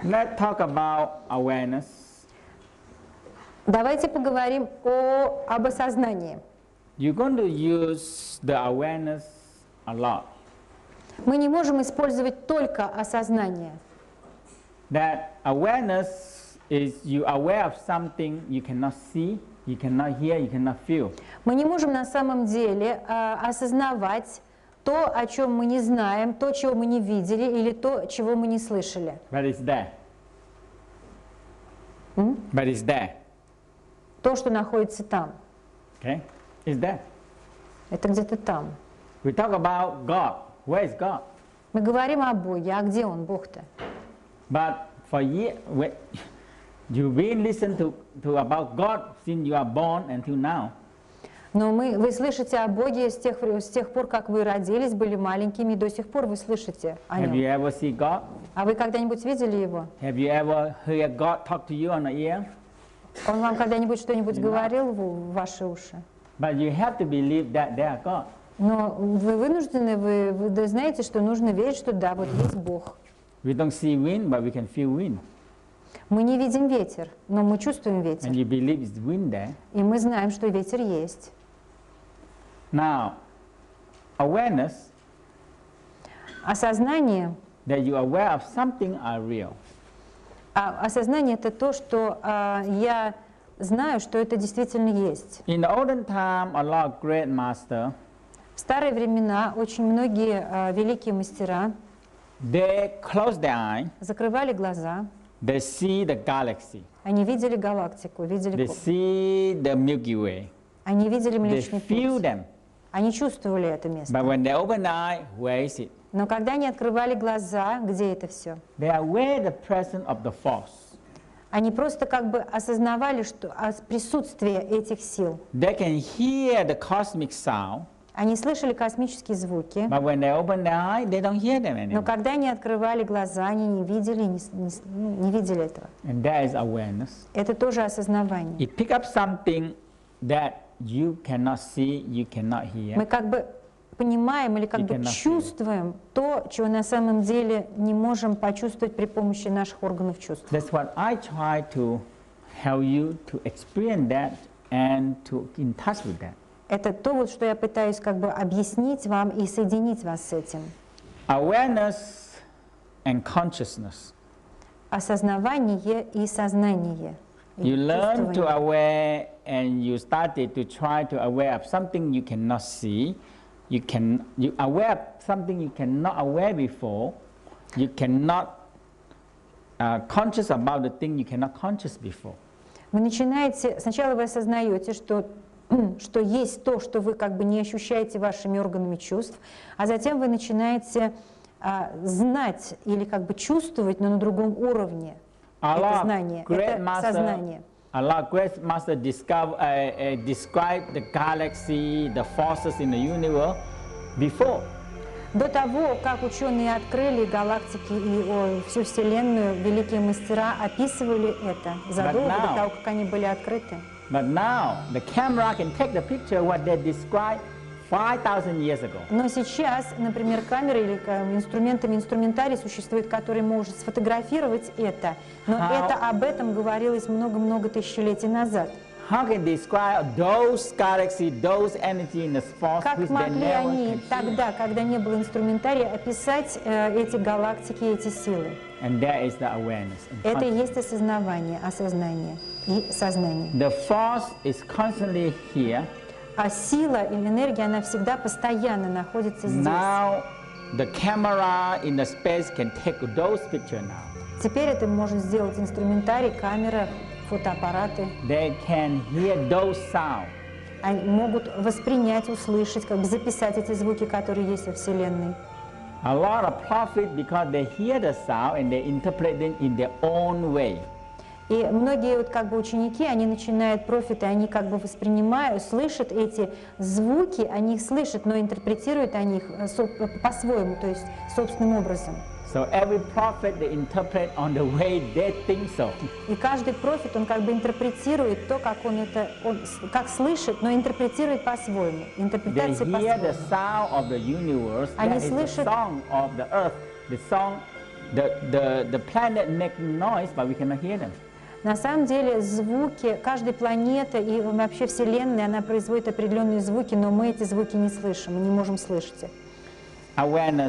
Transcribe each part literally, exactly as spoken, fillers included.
Let's talk about awareness. Давайте поговорим о, об осознании. You're going to use the awareness a lot. Мы не можем использовать только осознание. That awareness is you aware of something you cannot see, you cannot hear, you cannot feel. Мы не можем на самом деле э, осознавать то, о чем мы не знаем, то, чего мы не видели, или то, чего мы не слышали. But it's there. М? But it's there. То, что находится там. Okay? It's there. Это где-то там. We talk about God. Where is God? Мы говорим о Боге, а где Он, Бог-то? But for years, you've been listening to, to about God since you are born until now. Но мы, вы слышите о Боге с тех, с тех пор, как вы родились, были маленькими, и до сих пор вы слышите о Have you Нем. ever seen God? А вы когда-нибудь видели Его? Have you ever heard God talk to you on the ear? Он вам когда-нибудь что-нибудь говорил в ваши уши? But you have to believe that there are God. Но вы вынуждены, вы, вы да знаете, что нужно верить, что да, вот есть Бог. We don't see wind, but we can feel wind. Мы не видим ветер, но мы чувствуем And ветер. you believe it's wind there. И мы знаем, что ветер есть. Now, awareness Осознание, that you are aware of something are real. а, осознание это то, что а, я знаю, что это действительно есть. In the olden time, a lot of great masters, В старые времена очень многие а, великие мастера they close their eye, закрывали глаза, they see the galaxy, они видели галактику, видели, they ко- see the Milky Way, они видели they Млечный feel Путь, them. они чувствовали это место. But when they open the eye, where is it? Но когда они открывали глаза, где это все? They are aware the presence of the force. Они просто как бы осознавали, что а, присутствие этих сил. They can hear the cosmic sound, Они слышали космические звуки, but when they open their eye, they don't hear them но anymore. когда они открывали глаза, они не видели, не, с- не с- ну, не видели этого. And that is awareness. Это тоже осознавание. It pick up something that you cannot see, you cannot hear. Мы как бы понимаем или как You бы cannot feel. чувствуем то, чего на самом деле не можем почувствовать при помощи наших органов чувств. That's what I try to help you to experience that and to in touch with that. Это то, вот, что я пытаюсь как бы объяснить вам и соединить вас с этим. Awareness and consciousness. Осознавание и сознание. И You learn to чувствование. aware and you started to try to aware of something you cannot see. You can you aware of something you cannot aware before. You cannot uh, conscious about the thing you cannot conscious before. Вы начинаете, сначала вы осознаете, что, что есть то, что вы как бы не ощущаете вашими органами чувств, а затем вы начинаете а, знать или как бы чувствовать, но на другом уровне. A Это lot of знание, great это master, сознание. a lot of great master discover, uh, uh, describe the galaxy, the forces in the universe before. До того, как ученые открыли галактики и о, всю Вселенную, великие мастера описывали это задолго now- до того, как они были открыты. But now the camera can take the picture what they described five thousand years ago. Но сейчас, например, камеры или э, инструментами инструментарий существует, который может сфотографировать это. Но How- это об этом говорилось много-много тысячелетий назад. How can describe those galaxy, those energy in the force Как which they могли never они can see? тогда, когда не было инструментария, описать э, эти галактики, эти силы? And that is the awareness. and Это и consciousness. есть осознавание, осознание и сознание. The force is constantly here. А сила или энергия, она всегда постоянно находится здесь. Now the camera in the space can take those pictures now. Теперь это может сделать инструментарий, камера, фотоаппараты. They can hear those sounds. Они могут воспринять, услышать, как бы записать эти звуки, которые есть во Вселенной. A lot of profit because they hear the sound and they interpret it in their own way. И многие вот как бы ученики, они начинают профиты, они как бы воспринимают, слышат эти звуки, они их слышат, но интерпретируют они их э, со- по-своему, то есть собственным образом. So every prophet they interpret on the way they think so. И каждый профит, он как бы интерпретирует то, как он это, он с- как слышит, но интерпретирует по-своему. They Интерпретация hear the по-своему. sound of the universe. Они That is the слышат- song of the earth, the song The, the, the planet make noise, but we cannot hear them. На самом деле звуки каждой планеты и вообще Вселенной, она производит определенные звуки, но мы эти звуки не слышим, мы не можем слышать их. Awareness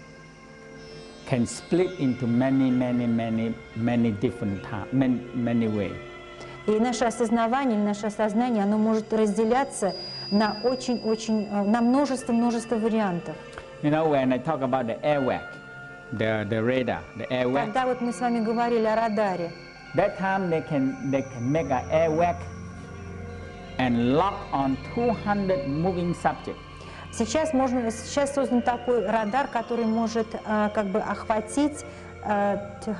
can split into many, many, many, many different types, many, many ways. И наше осознавание, или наше осознание, оно может разделяться на очень-очень, на множество-множество вариантов. You know, when I talk about the airwag, the, the radar, the airwag, Когда вот мы с вами говорили о радаре, that time they can, they can make an airwag and lock on two hundred moving subjects. сейчас, можно, сейчас создан такой радар, который может а, как бы охватить а,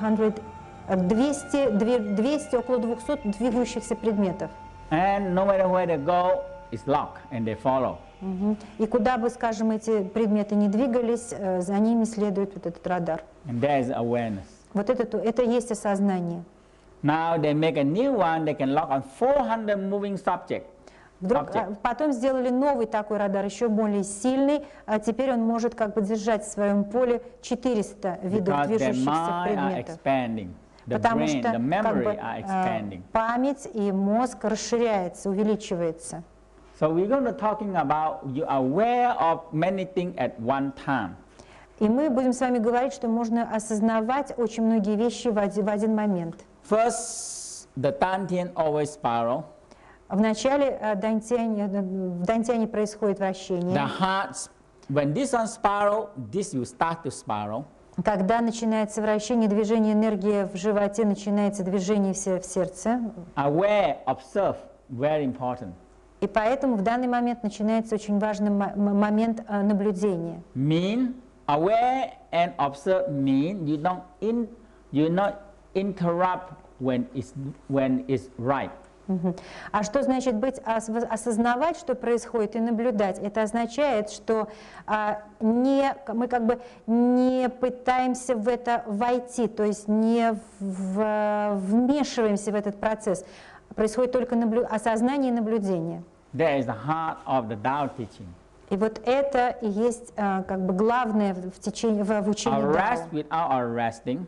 двести, двести, около двухсот двигающихся предметов. And no matter where they go, it's locked and they follow. Угу. И куда бы, скажем, эти предметы не двигались, э, за ними следует вот этот радар. And there is awareness. Вот это, это и есть осознание. Now they make a new one, they can lock on four hundred moving subjects. Вдруг, а, потом сделали новый такой радар, еще более сильный, а теперь он может как бы держать в своем поле четыреста видов Because their движущихся mind are предметов. expanding. The Потому brain, что the как memory бы, are э, expanding. память и мозг расширяется, увеличивается. So we're going to talking about you are aware of many things at one time. И мы будем с вами говорить, что можно осознавать очень многие вещи в один, в один момент. First, the Dantian always spiral. В начале э, дантяне, в дантяне происходит вращение. The heart, when this one spiral, this will start to spiral. Когда начинается вращение, движение энергии в животе, начинается движение в сердце. Aware, observe, very important. И поэтому в данный момент начинается очень важный момент э, наблюдения. Mean, aware and observe mean you don't in, you not interrupt when it's when it's right. Угу. А что значит быть, осознавать, что происходит, и наблюдать? Это означает, что а, не, мы как бы не пытаемся в это войти, то есть не в, вмешиваемся в этот процесс. Происходит только наблю... осознание и наблюдение. There is the heart of the Tao teaching. И вот это и есть а, как бы главное в, течение, в, в учении Arrest Дао. without arresting.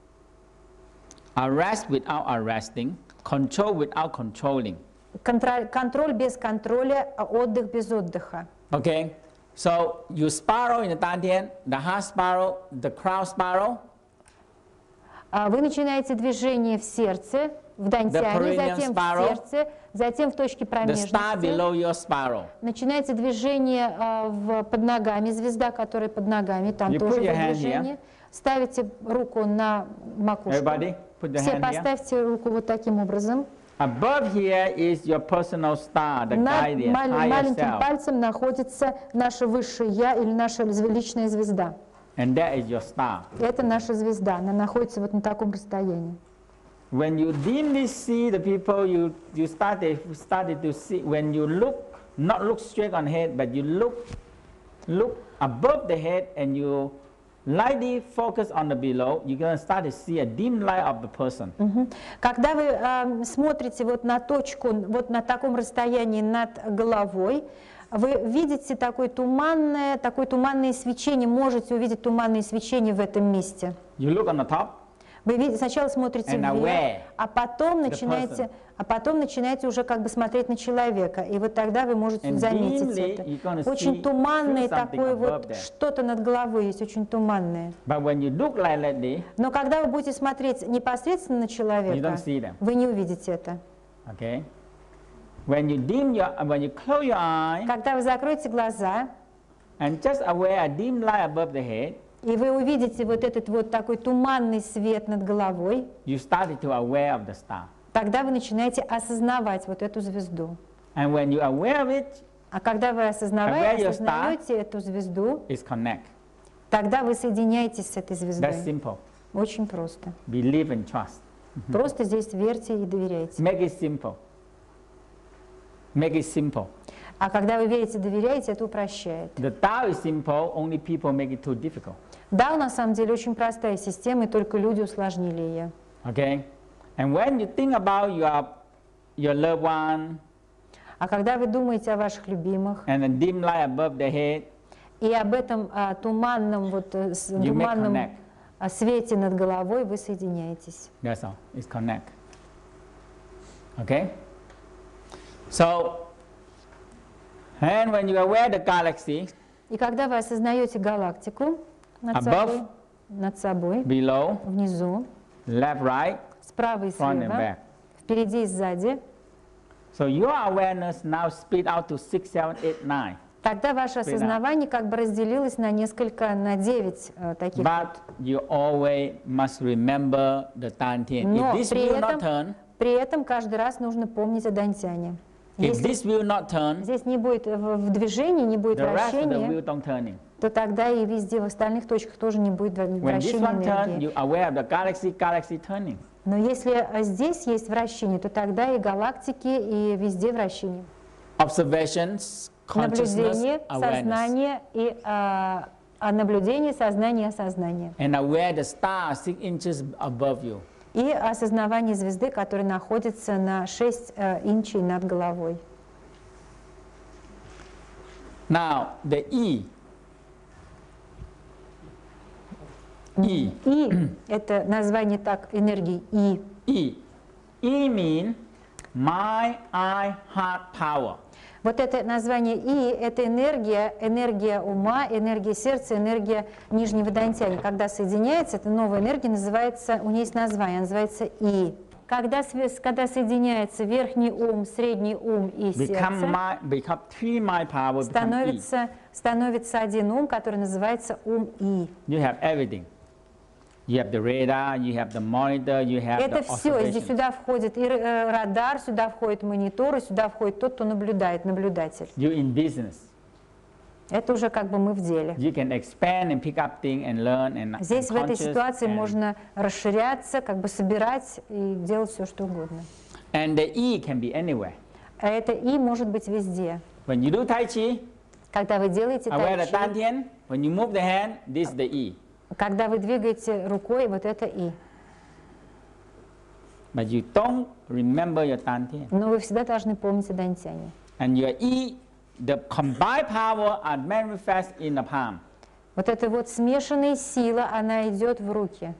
Arrest without arresting. Control without controlling. Контроль, контроль без контроля, а отдых без отдыха. Okay, so you spiral in the Dantian, the heart spiral, the crown spiral. Вы начинаете движение в сердце, в дантяне, затем spiral, в сердце, затем в точке промежности. The star below your spiral. Начинается движение а, в, под ногами, звезда, которая под ногами, там You тоже put your hand движение. Ставите руку на макушку. Everybody, put your Все hand here. поставьте руку вот таким образом. Above here is your personal star, the Над guardian, мал- higher маленьким self. пальцем находится наше высшее Я или наша личная звезда. And that is your star. Это наша звезда, она находится вот на таком расстоянии. When you dimly see the people, you, you started, started to see, when you look, not look straight on head, but you look, look above the head and you lightly focus on the below, you're going to start to see a dim light of the person. Угу. Когда вы э, смотрите вот на точку, вот на таком расстоянии над головой, вы видите такое туманное, такое туманное свечение, можете увидеть туманное свечение в этом месте. You look on the top. Вы видите, сначала смотрите And вверх, aware а потом the начинаете, person. а потом начинаете уже как бы смотреть на человека, и вот тогда вы можете And заметить dimly это. you're gonna see- Очень туманное feel something такое вот above there. что-то над головой есть, очень туманное. But when you look lightly, Но когда вы будете смотреть непосредственно на you человека, don't see them. вы не увидите это. Okay? When you dim your, when you close your eye Когда вы закроете глаза, and just aware a dim light above the head, и вы увидите вот этот вот такой туманный свет над головой, you started to aware of the star. тогда вы начинаете осознавать вот эту звезду. And when you aware of it, А когда вы Aware осознаваете, your осознаете эту звезду, it's connect. тогда вы соединяетесь с этой That's звездой. simple. Очень просто. Believe and trust. Просто здесь верьте и доверяйте. Make it simple. Make it simple. А когда вы верите и доверяете, это упрощает. The Tao is simple, only people make it too difficult. Дао на самом деле очень простая система, и только люди усложнили ее. Okay? And when you think about your, your loved one А когда вы думаете о ваших любимых and a dim light above the head, и об этом а, туманном, вот, э, с- You make туманном connect. а, свете над головой вы соединяетесь. That's all. It's connect. Okay? So, and when you are aware of the galaxy, И когда вы осознаете галактику над Above, собой, над собой, below, внизу, left, right, справа и front and слева, back. впереди и сзади, So your awareness now split out to six, seven, eight, nine. тогда ваше осознавание как бы разделилось на несколько, на девять э, таких. But you always must remember the Dantian. Но If this при will not этом, turn, при этом каждый раз нужно помнить о Дантяне. if Если this will not turn, здесь не будет в, в движении, не будет the rest of the вращения, wheel don't turning. то тогда и везде в остальных точках тоже не будет вра- When this вращения one turn, энергии. you aware of the galaxy, galaxy turning. Но если а, здесь есть вращение, то тогда и галактики, и везде вращение. Observations, consciousness, Наблюдение, awareness. сознание и а, а наблюдение, сознание, осознание. And aware the star six inches above you. И осознавание звезды, которая находится на шесть э, инчей над головой. Now, the E. E. И это название так энергии И. E. E mean mind, eye, heart, power. Вот это название И, это энергия, энергия ума, энергия сердца, энергия нижнего дантяни. Когда соединяется, эта новая энергия называется, у нее есть название, называется И. Когда, связ- когда соединяется верхний ум, средний ум и Become сердце, mind, become three mind power, become E. становится, становится один ум, который называется ум И. You have everything. You have the radar, you have the monitor, you have Это the все, здесь observation. сюда входит и э, радар, сюда входит монитор, и сюда входит тот, кто наблюдает, наблюдатель. You in business. Это уже как бы мы в деле. You can expand and pick up things and learn and Здесь в этой unconscious ситуации and, можно расширяться, как бы собирать и делать все, что угодно. and the E can be anywhere. А это И может быть везде. When you do Tai Chi, Когда вы делаете aware the тайчи, Dantian, when you move the hand, this is the E. когда вы двигаете рукой, вот это И. But you don't remember your Dantian. Но вы всегда должны помнить о дантяне. And your E, the combined power are manifest in the palm. Вот эта вот смешанная сила, она идет в руки.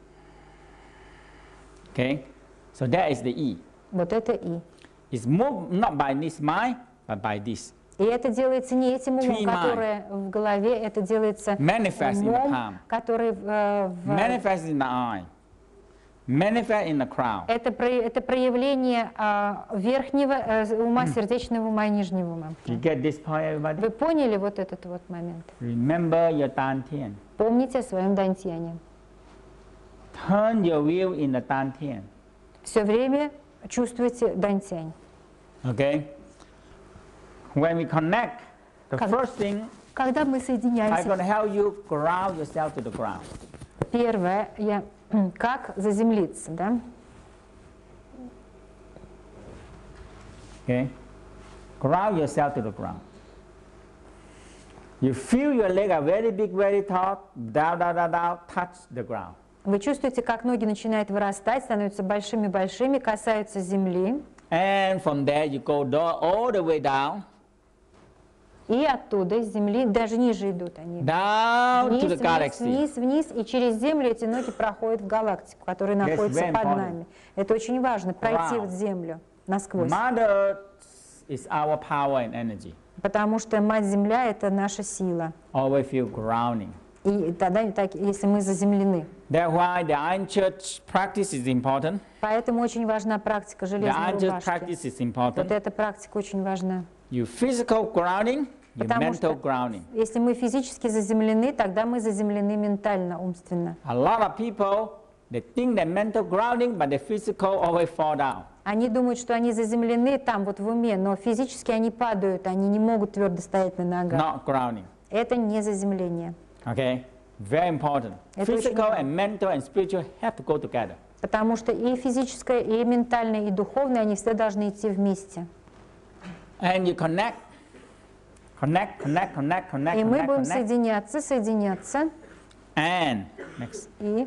Okay? So that is the E. Вот это И. It's moved not by this mind, but by this. И это делается не этим умом, Three mind. которое в голове, это делается Manifest in the умом, palm. который в, э, в- Manifest in the eye. Manifest in the crown. это, про- это проявление а, верхнего э, ума, сердечного ума и нижнего ума. You get this point, everybody? Вы поняли вот этот вот момент? Remember your Dantian. Помните о своем дантьяне. Turn your wheel in the Dantian. Все время чувствуйте дантянь. Okay? When we connect, the Как- first thing Когда мы I'm соединяемся, going to help you ground yourself to the ground. первое, я, как заземлиться, да? Okay? Ground yourself to the ground. You feel your leg are very big, very tall, down, down, down, down, touch the ground. Вы чувствуете, как ноги начинают вырастать, становятся большими-большими, касаются земли. And from there you go do- all the way down, И оттуда, из земли, даже ниже идут они. down Вниз, to the вниз, galaxy. вниз, вниз, и через землю эти ноги проходят в галактику, которая That's находится very под important. нами. Это очень важно, пройти Wow. вот землю насквозь. Mother Earth is our power and energy. Потому что Мать-Земля — это наша сила. Always feel grounding. И тогда, так, если мы заземлены. That's why the Iron Church practice is important. Поэтому очень важна практика The железной Iron Church рубашки. practice is Вот important. эта практика очень важна. Your physical grounding, your Потому mental что grounding. если мы физически заземлены, тогда мы заземлены ментально, умственно. A lot of people, they think that mental grounding, but the physical always fall down. Они думают, что они заземлены там, вот в уме, но физически они падают, они не могут твердо стоять на ногах. Not grounding. Это не заземление. Okay? Very important. Это очень Physical важно. and mental and spiritual have to go together. Потому что и физическое, и ментальное, и духовное, они все должны идти вместе. And you connect, connect, connect, connect, connect, И мы connect, будем connect. соединяться, соединяться, And next. и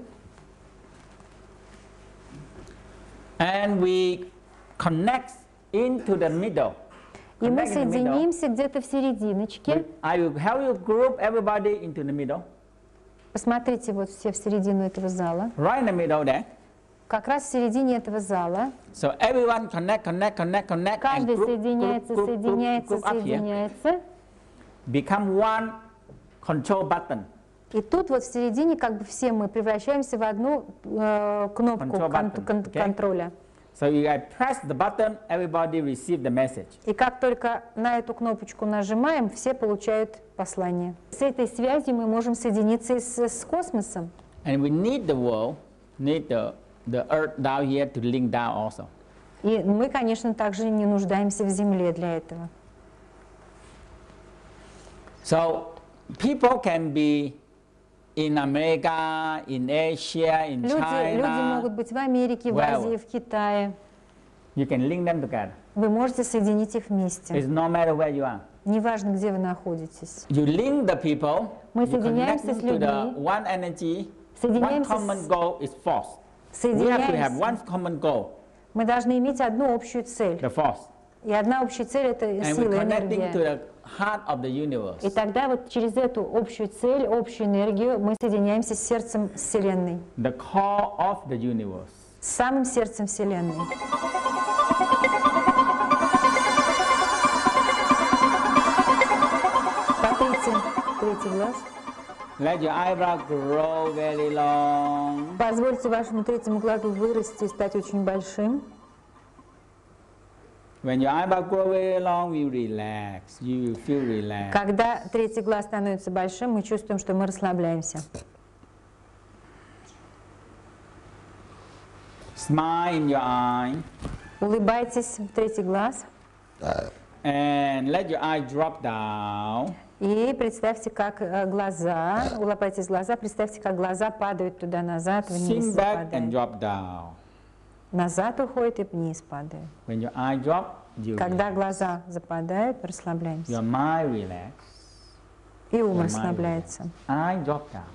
And we connect into the middle. И мы Connect in the middle. соединимся где-то в серединочке. I will help you group everybody into the middle. Посмотрите вот все в середину этого зала. Right in the middle there. Как раз в середине этого зала. So everyone connect, connect, connect, connect, and Каждый group, соединяется, group, group, соединяется, group up here. соединяется. Become one control button. И тут вот в середине как бы все мы превращаемся в одну э, кнопку Control кон- button, кон- okay? контроля. So you I press the button, everybody receive the message. И как только на эту кнопочку нажимаем, все получают послание. С этой связью мы можем соединиться и с, с космосом. And we need the world, need the, the earth down here to link down also. И мы, конечно, также не нуждаемся в Земле для этого. So people can be in America, in Asia, in Люди, люди China. могут быть в Америке, в Wherever. Азии, в Китае. You can link them together. Вы можете соединить их вместе. It's no matter where you are. Неважно, где вы находитесь. You link the people, Мы you connect соединяемся them с to the людьми. one energy, one Соединяемся common с- goal is force. We have to have Соединяемся. one common goal, Мы должны иметь одну общую цель. the force. И одна общая цель — это And we're сила, connecting to энергия. the heart of the universe. И тогда вот через эту общую цель, общую энергию мы соединяемся с сердцем Вселенной, The core of the universe. с самым сердцем Вселенной. Смотрите, третий глаз. Let your eyebrow grow very long. Позвольте вашему третьему глазу вырасти и стать очень большим. When your eyebrow grow very long, you relax. You will feel relaxed. Когда третий глаз становится большим, мы чувствуем, что мы расслабляемся. Smile in your eye Улыбайтесь в третий глаз and let your eye drop down. и представьте, как э, глаза, улыбайтесь в глаза, представьте, как глаза падают туда-назад, вниз Sink back and падают. drop down. Назад уходит и вниз падает. When your eye drop, you Когда relax. глаза западают, расслабляемся. Your mind relax. И ум Your mind расслабляется. relax. Eye drop down.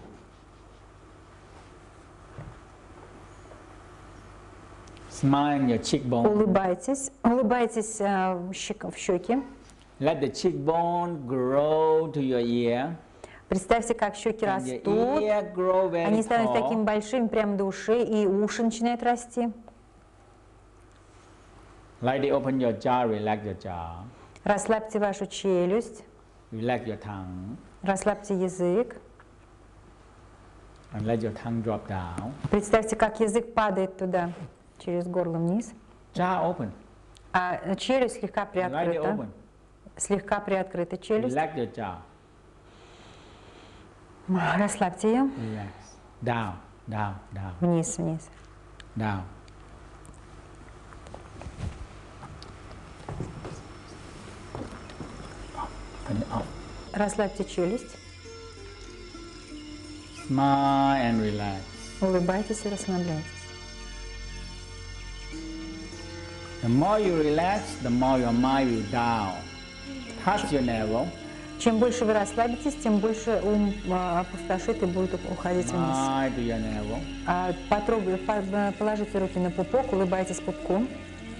Smile in your cheekbone. Улыбайтесь, улыбайтесь э, в щек- в щеки. Let the cheekbone grow to your ear. Представьте, как щеки And your растут. ear grow very Они становятся tall. такими большими прямо до ушей, и уши начинают расти. Lightly open your jaw, relax your jaw. Расслабьте вашу челюсть, Relax your tongue. расслабьте язык. And let your tongue drop down. Представьте, как язык падает туда, через горло вниз. Jaw open. А челюсть слегка Lightly приоткрыта. open. Слегка приоткрыта челюсть. Relax your jaw. Расслабьте ее. Relax. Down, down, down, Вниз, вниз. down. And up. Расслабьте челюсть. Smile and relax. Улыбайтесь и расслабляйтесь. The more you relax, the more your mind will down. Touch your navel. Чем больше вы расслабитесь, тем больше ум а, опустошит и будет уходить вниз. Smile to your navel. А, потрогай- по- положите руки на пупок, улыбайтесь пупком.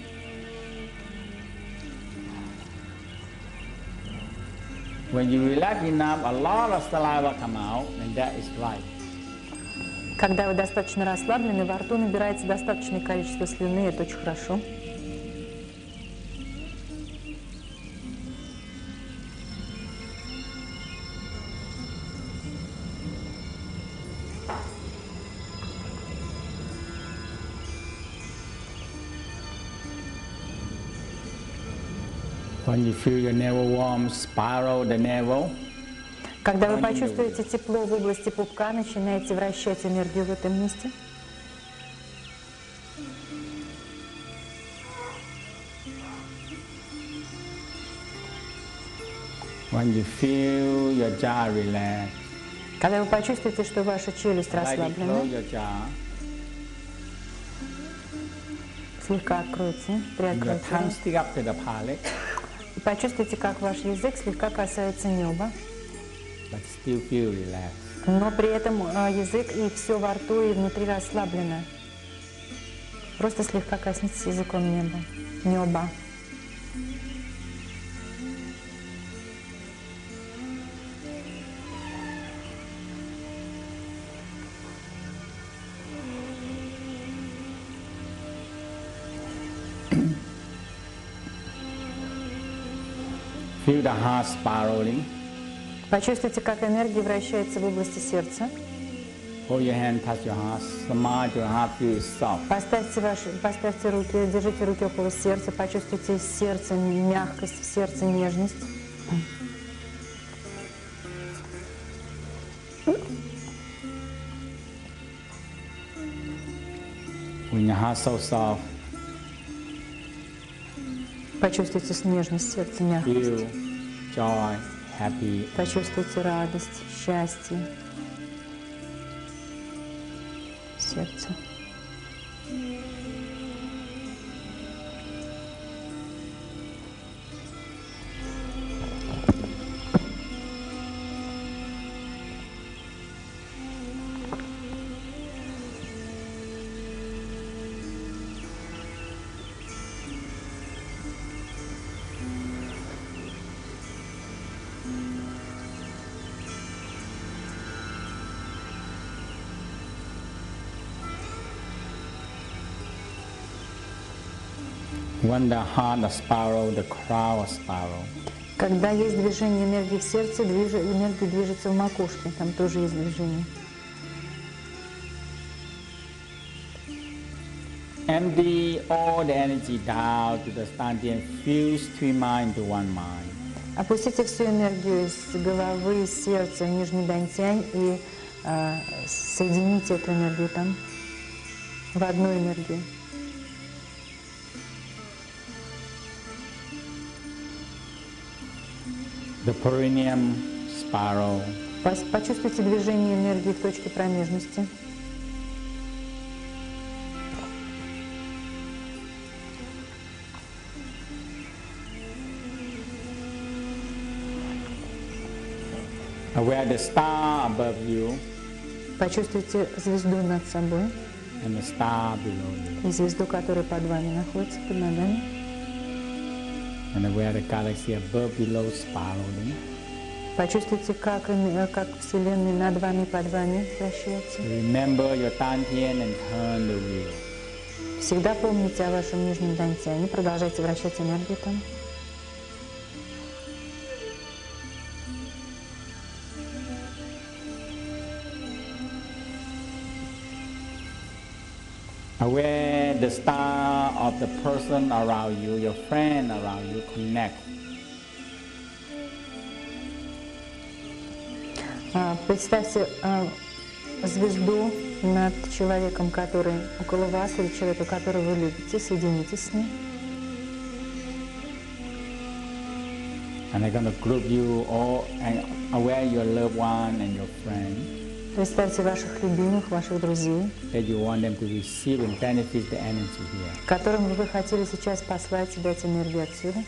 When you relax enough, a lot of saliva come out, and that is right. Когда вы достаточно расслаблены, во рту набирается достаточное количество слюны, это очень хорошо. When you feel your navel warm, spiral the navel. Когда вы Они почувствуете тепло в области пупка, начинаете вращать энергию в этом месте. When you feel your jaw relax, Когда вы почувствуете, что ваша челюсть lightly close расслаблена, your jaw. слегка откройте, Your приоткройте. tongue stick up to the palate, И почувствуйте, как ваш язык слегка касается неба. but still feel relaxed. Но при этом а, язык и все во рту и внутри расслаблено. Просто слегка коснитесь языком неба, неба. Feel the heart spiraling. Почувствуйте, как энергия вращается в области сердца. Hold your hand, touch your heart. Smile to your heart, feel it soft. Поставьте, ваши, поставьте руки, держите руки около сердца, почувствуйте сердце, мягкость в сердце, нежность. When your heart so soft, почувствуйте нежность сердца, мягкость. feel joy, happy. Почувствуйте радость, счастье в сердце. When the heart a spiral, the crown a spiral. Когда есть движение энергии в сердце, движ... энергия движется в макушке, там тоже есть движение. Empty all the energy down to the stantian, fuse three mind into one mind. Опустите всю энергию из головы, из сердца в нижний дантянь и э, соедините эту энергию там в одну энергию. The perineum spiral. Почувствуйте движение энергии в точке промежности. Aware the star above you Почувствуйте звезду над собой and the star below you. и звезду, которая под вами находится, под ногами. And aware the galaxy above, below spiraling. Почувствуйте, как, как Вселенная над вами и под вами вращается. Remember your dantian and turn the wheel. Всегда помните о вашем нижнем дантяне, продолжайте вращать энергию там. Aware the star of the person around you, your friend around you, connect. Представьте звезду над человеком, который около вас, или человека, которого вы любите, соединитесь с ним. And they're going to group you all and aware your loved one and your friend. Представьте ваших любимых, ваших друзей, that you want them to receive and benefit the energy here. которым вы хотели сейчас послать и дать энергию отсюда.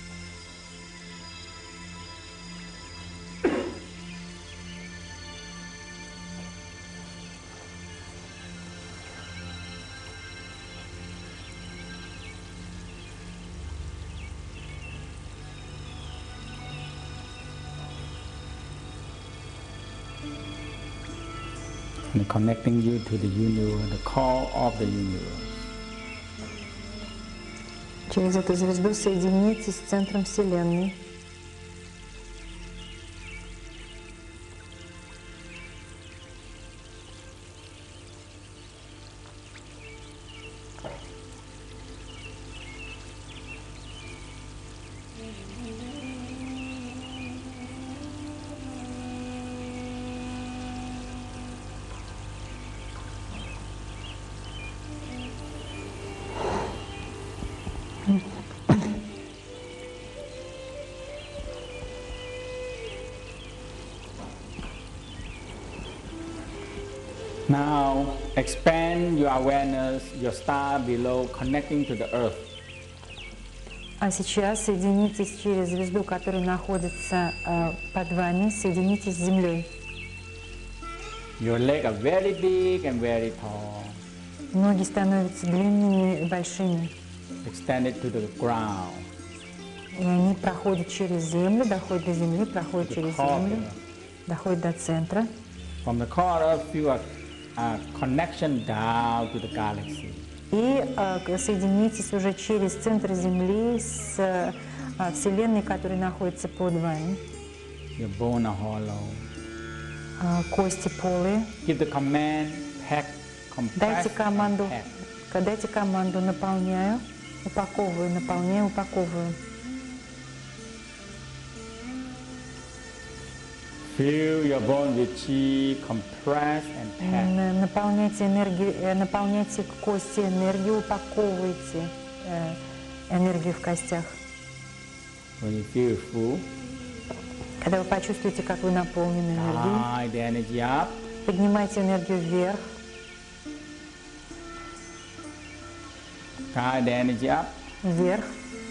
And connecting you to the universe, the core of the universe. Через эту звезду соединитесь с центром Вселенной. Now expand your awareness, your star below, connecting to the earth. А сейчас соединитесь через звезду, которая находится э, под вами, соединитесь с Землей. Your legs are very big and very tall. Ноги становятся длинными и большими, Extended to the ground. и они проходят через землю, доходят до земли, проходят To the через core. землю, доходят до центра. From the core of feel a, a connection down to the galaxy. И э, соединитесь уже через центр Земли с а, Вселенной, который находится под вами. Your bones are hollow. А, Кости полые. Give the command, pack, compress, Дайте команду, and pack. к- дайте команду, наполняю, упаковываю, наполняю, упаковываю. Fill your bone with chi, compress and pack. Н- Наполняйте энергию, э, наполняйте кости энергию, упаковывайте э, энергию в костях. When you feel full, Когда вы почувствуете, как вы наполнены энергией, guide the energy up. поднимайте энергию вверх, Guide the energy up. вверх,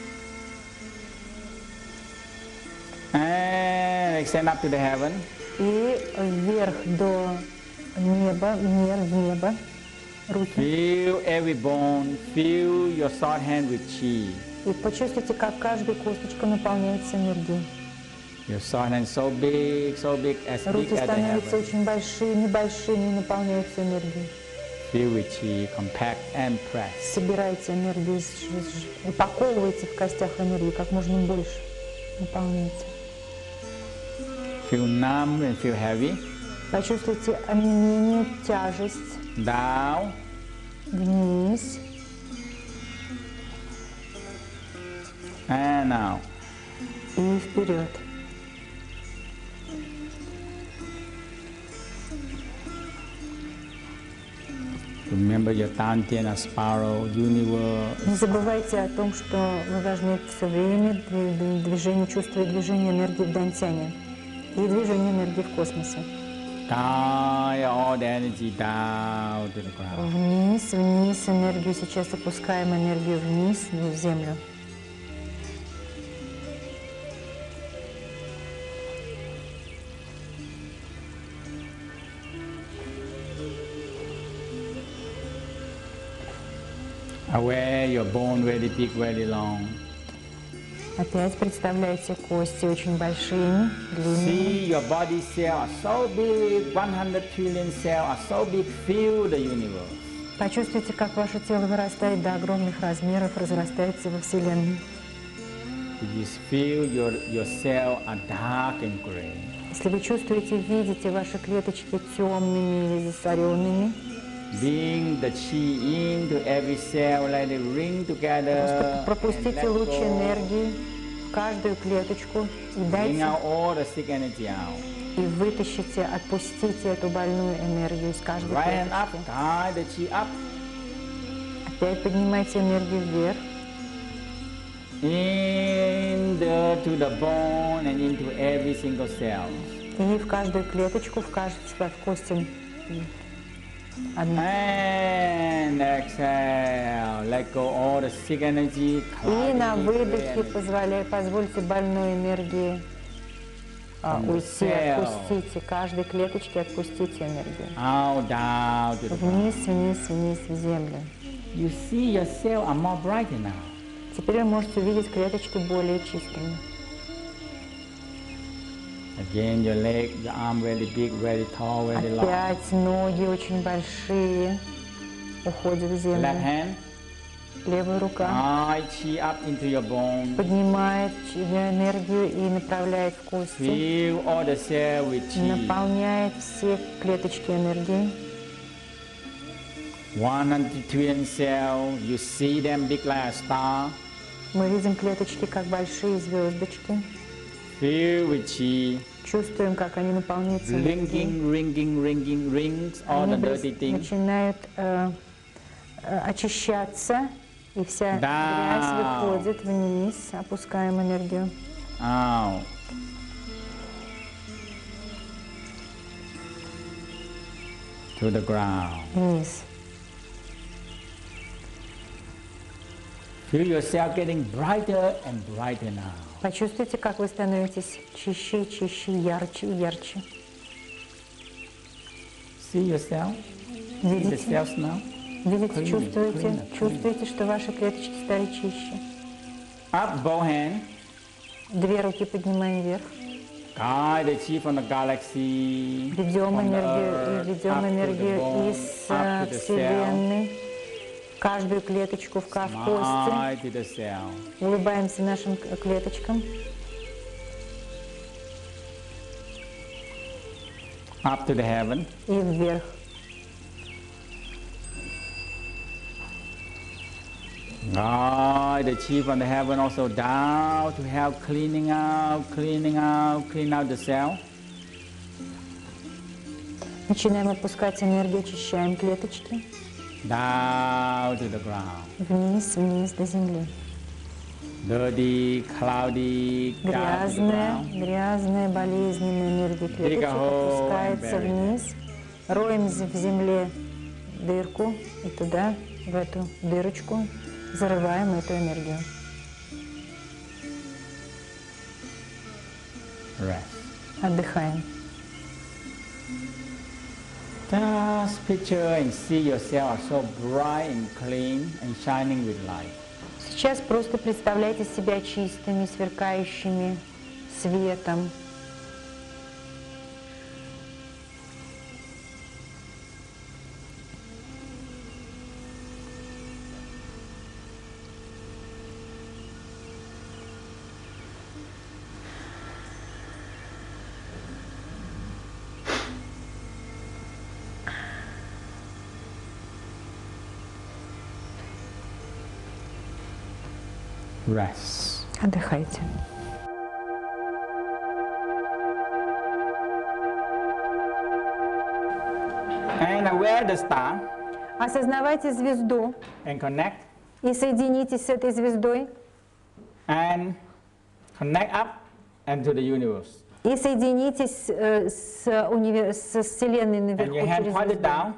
And extend up to the heaven. и вверх до неба, вверх в небо, руки. Feel every bone. Fill your soft hand with chi. И почувствуйте, как каждая косточка наполняется энергией. Your soft hand so big, so big, as big Руки as the становятся heaven. очень большими, большими и наполняются энергией. Fill with chi, compact and press. Собирайте энергию, с- с- упаковывайте в костях энергию как можно больше. Наполняйте. Feel numb and feel heavy. Почувствуйте онемение, тяжесть, Down. вниз. And now. И вперед. Remember your Tantian, Sparrow, Universe. Не забывайте о том, что вы должны все время дви- движение, чувствовать движение энергии в Дантяне и движение энергии в космосе. Guide all the energy down to the ground. Вниз, вниз энергию. Сейчас опускаем энергию вниз, в землю. Aware your bone very big, very long. Опять представляйте кости очень большими, длинными. See your body cell are so big, one hundred trillion cells are so big, fill the universe. Почувствуйте, как ваше тело вырастает до огромных размеров, разрастается во Вселенной. If you feel your, your cell are dark and gray, Если вы чувствуете, видите ваши клеточки темными или засоренными, bring the chi into every cell, let it ring together, просто and let пропустите луч go. энергии в каждую клеточку и Bring дайте, out all the sick energy out. и вытащите, отпустите эту больную энергию из каждой Right hand up, клеточки. guide the chi up, Опять поднимайте энергию вверх, in the, to the bone and into every single cell. и в каждую клеточку, в каждую в кости. Одна. And exhale, let go all the sick energy. И на cloudy выдохе energy. позволяй, позвольте больной энергии а, From the уйти, cell. отпустите, каждой клеточке отпустите энергию. Out, down to the ground. Вниз, вниз, вниз в землю. You see your cells are more brighter now. Теперь вы можете увидеть клеточки более чистыми. Again, your leg, your arm very big, very tall, very long. Опять ноги очень большие уходят в Left землю. hand, Левая рука guide chi up into your bone. поднимает энергию и направляет в кости. Fill all the cells with chi. Наполняет все клеточки энергией. one hundred trillion cells, you see them big like a star. Мы видим клеточки как большие звездочки. Fill with chi. Чувствуем, как они наполняются энергией. Ringing, ringing, ringing, rings all Они the брыз- dirty things. начинают э, э, очищаться, и вся Да. грязь выходит вниз. Опускаем энергию. Out. To the ground. Вниз. Feel yourself getting brighter and brighter now. Почувствуйте, как вы становитесь чище, чище, ярче и ярче. See yourself? See the Видите? cells now? Видите, Cleaner, чувствуете? cleaner, Чувствуете, что ваши клеточки стали чище. Up, both hand. Две руки поднимаем вверх. Guide the chi from the galaxy. Ведем from the энергию, earth, и ведем up to the энергию bone, из up э, to the cell. Вселенной. каждую клеточку, в, ка- в Smile кости. to the cell. Улыбаемся нашим к- клеточкам. Up to the heaven. И вверх. Guide the chi from the heaven also down to help cleaning out, cleaning out, clean out the cell. Начинаем опускать энергию, очищаем клеточки. Down to the ground. Вниз, вниз до земли. Dirty, cloudy, down to the Грязная, ground. грязная, болезненная энергия клеточек hole опускается and bury вниз. Роем в земле дырку и туда, в эту дырочку, зарываем эту энергию. Rest. Отдыхаем. Just picture and see yourself so bright and clean and shining with light. Сейчас просто представляйте себя чистыми, сверкающими светом. Rest. Отдыхайте. And aware the star Осознавайте звезду and connect и соединитесь с этой звездой and connect up and to the universe. и соединитесь э, с, универ... с Вселенной And наверху your hand через pointed звезду. down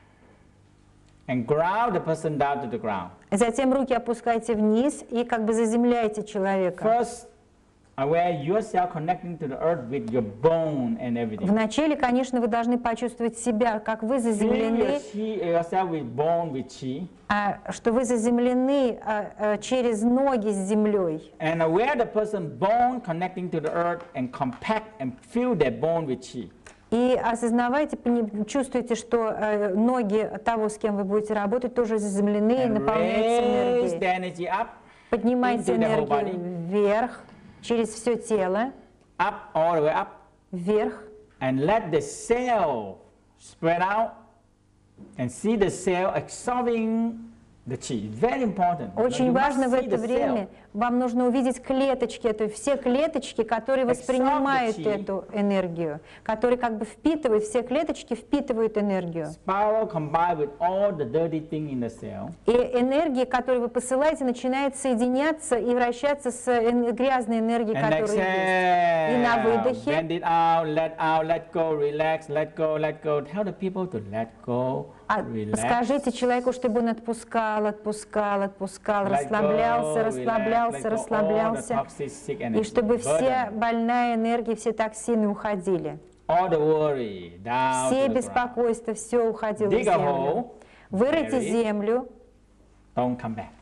and ground the person down to the ground. Затем руки опускайте вниз и как бы заземляйте человека. First, aware yourself connecting to the earth with your bone and everything. Вначале, конечно, вы должны почувствовать себя, как вы Feel your заземлены, chi, yourself with bone, with chi. а, что вы заземлены а, а, через ноги с землей. And aware the person bone connecting to the earth and compact and fill that bone with chi. И осознавайте, пони- чувствуйте, что э, ноги того, с кем вы будете работать, тоже заземлены и And наполняются raise the энергией. energy up, Поднимайте into the whole энергию body. вверх, через все тело, up, all the way up, вверх. and let the cell spread out and see the cell absorbing the chi. Very important. Очень You must важно в see это the время, вам нужно увидеть клеточки, это все клеточки, которые воспринимают Absorb the chi. эту энергию, которые как бы впитывают, все клеточки впитывают энергию. Power combined with all the dirty thing in the cell. И энергия, которую вы посылаете, начинает соединяться и вращаться с эн- грязной энергией, And которая есть. И на exhale, выдохе bend it out, let out, let go, relax, let go, let go. Tell the people to let go, а relax. скажите человеку, чтобы он отпускал, отпускал, отпускал, Let расслаблялся, go, расслаблялся, relax, let go, all the расслаблялся. toxic, sick И energy, чтобы все burden, больная энергия, все токсины уходили. all the worry down Все to the ground. беспокойства, все уходило в Dig a землю. hole, Выройте bury. землю Don't come back.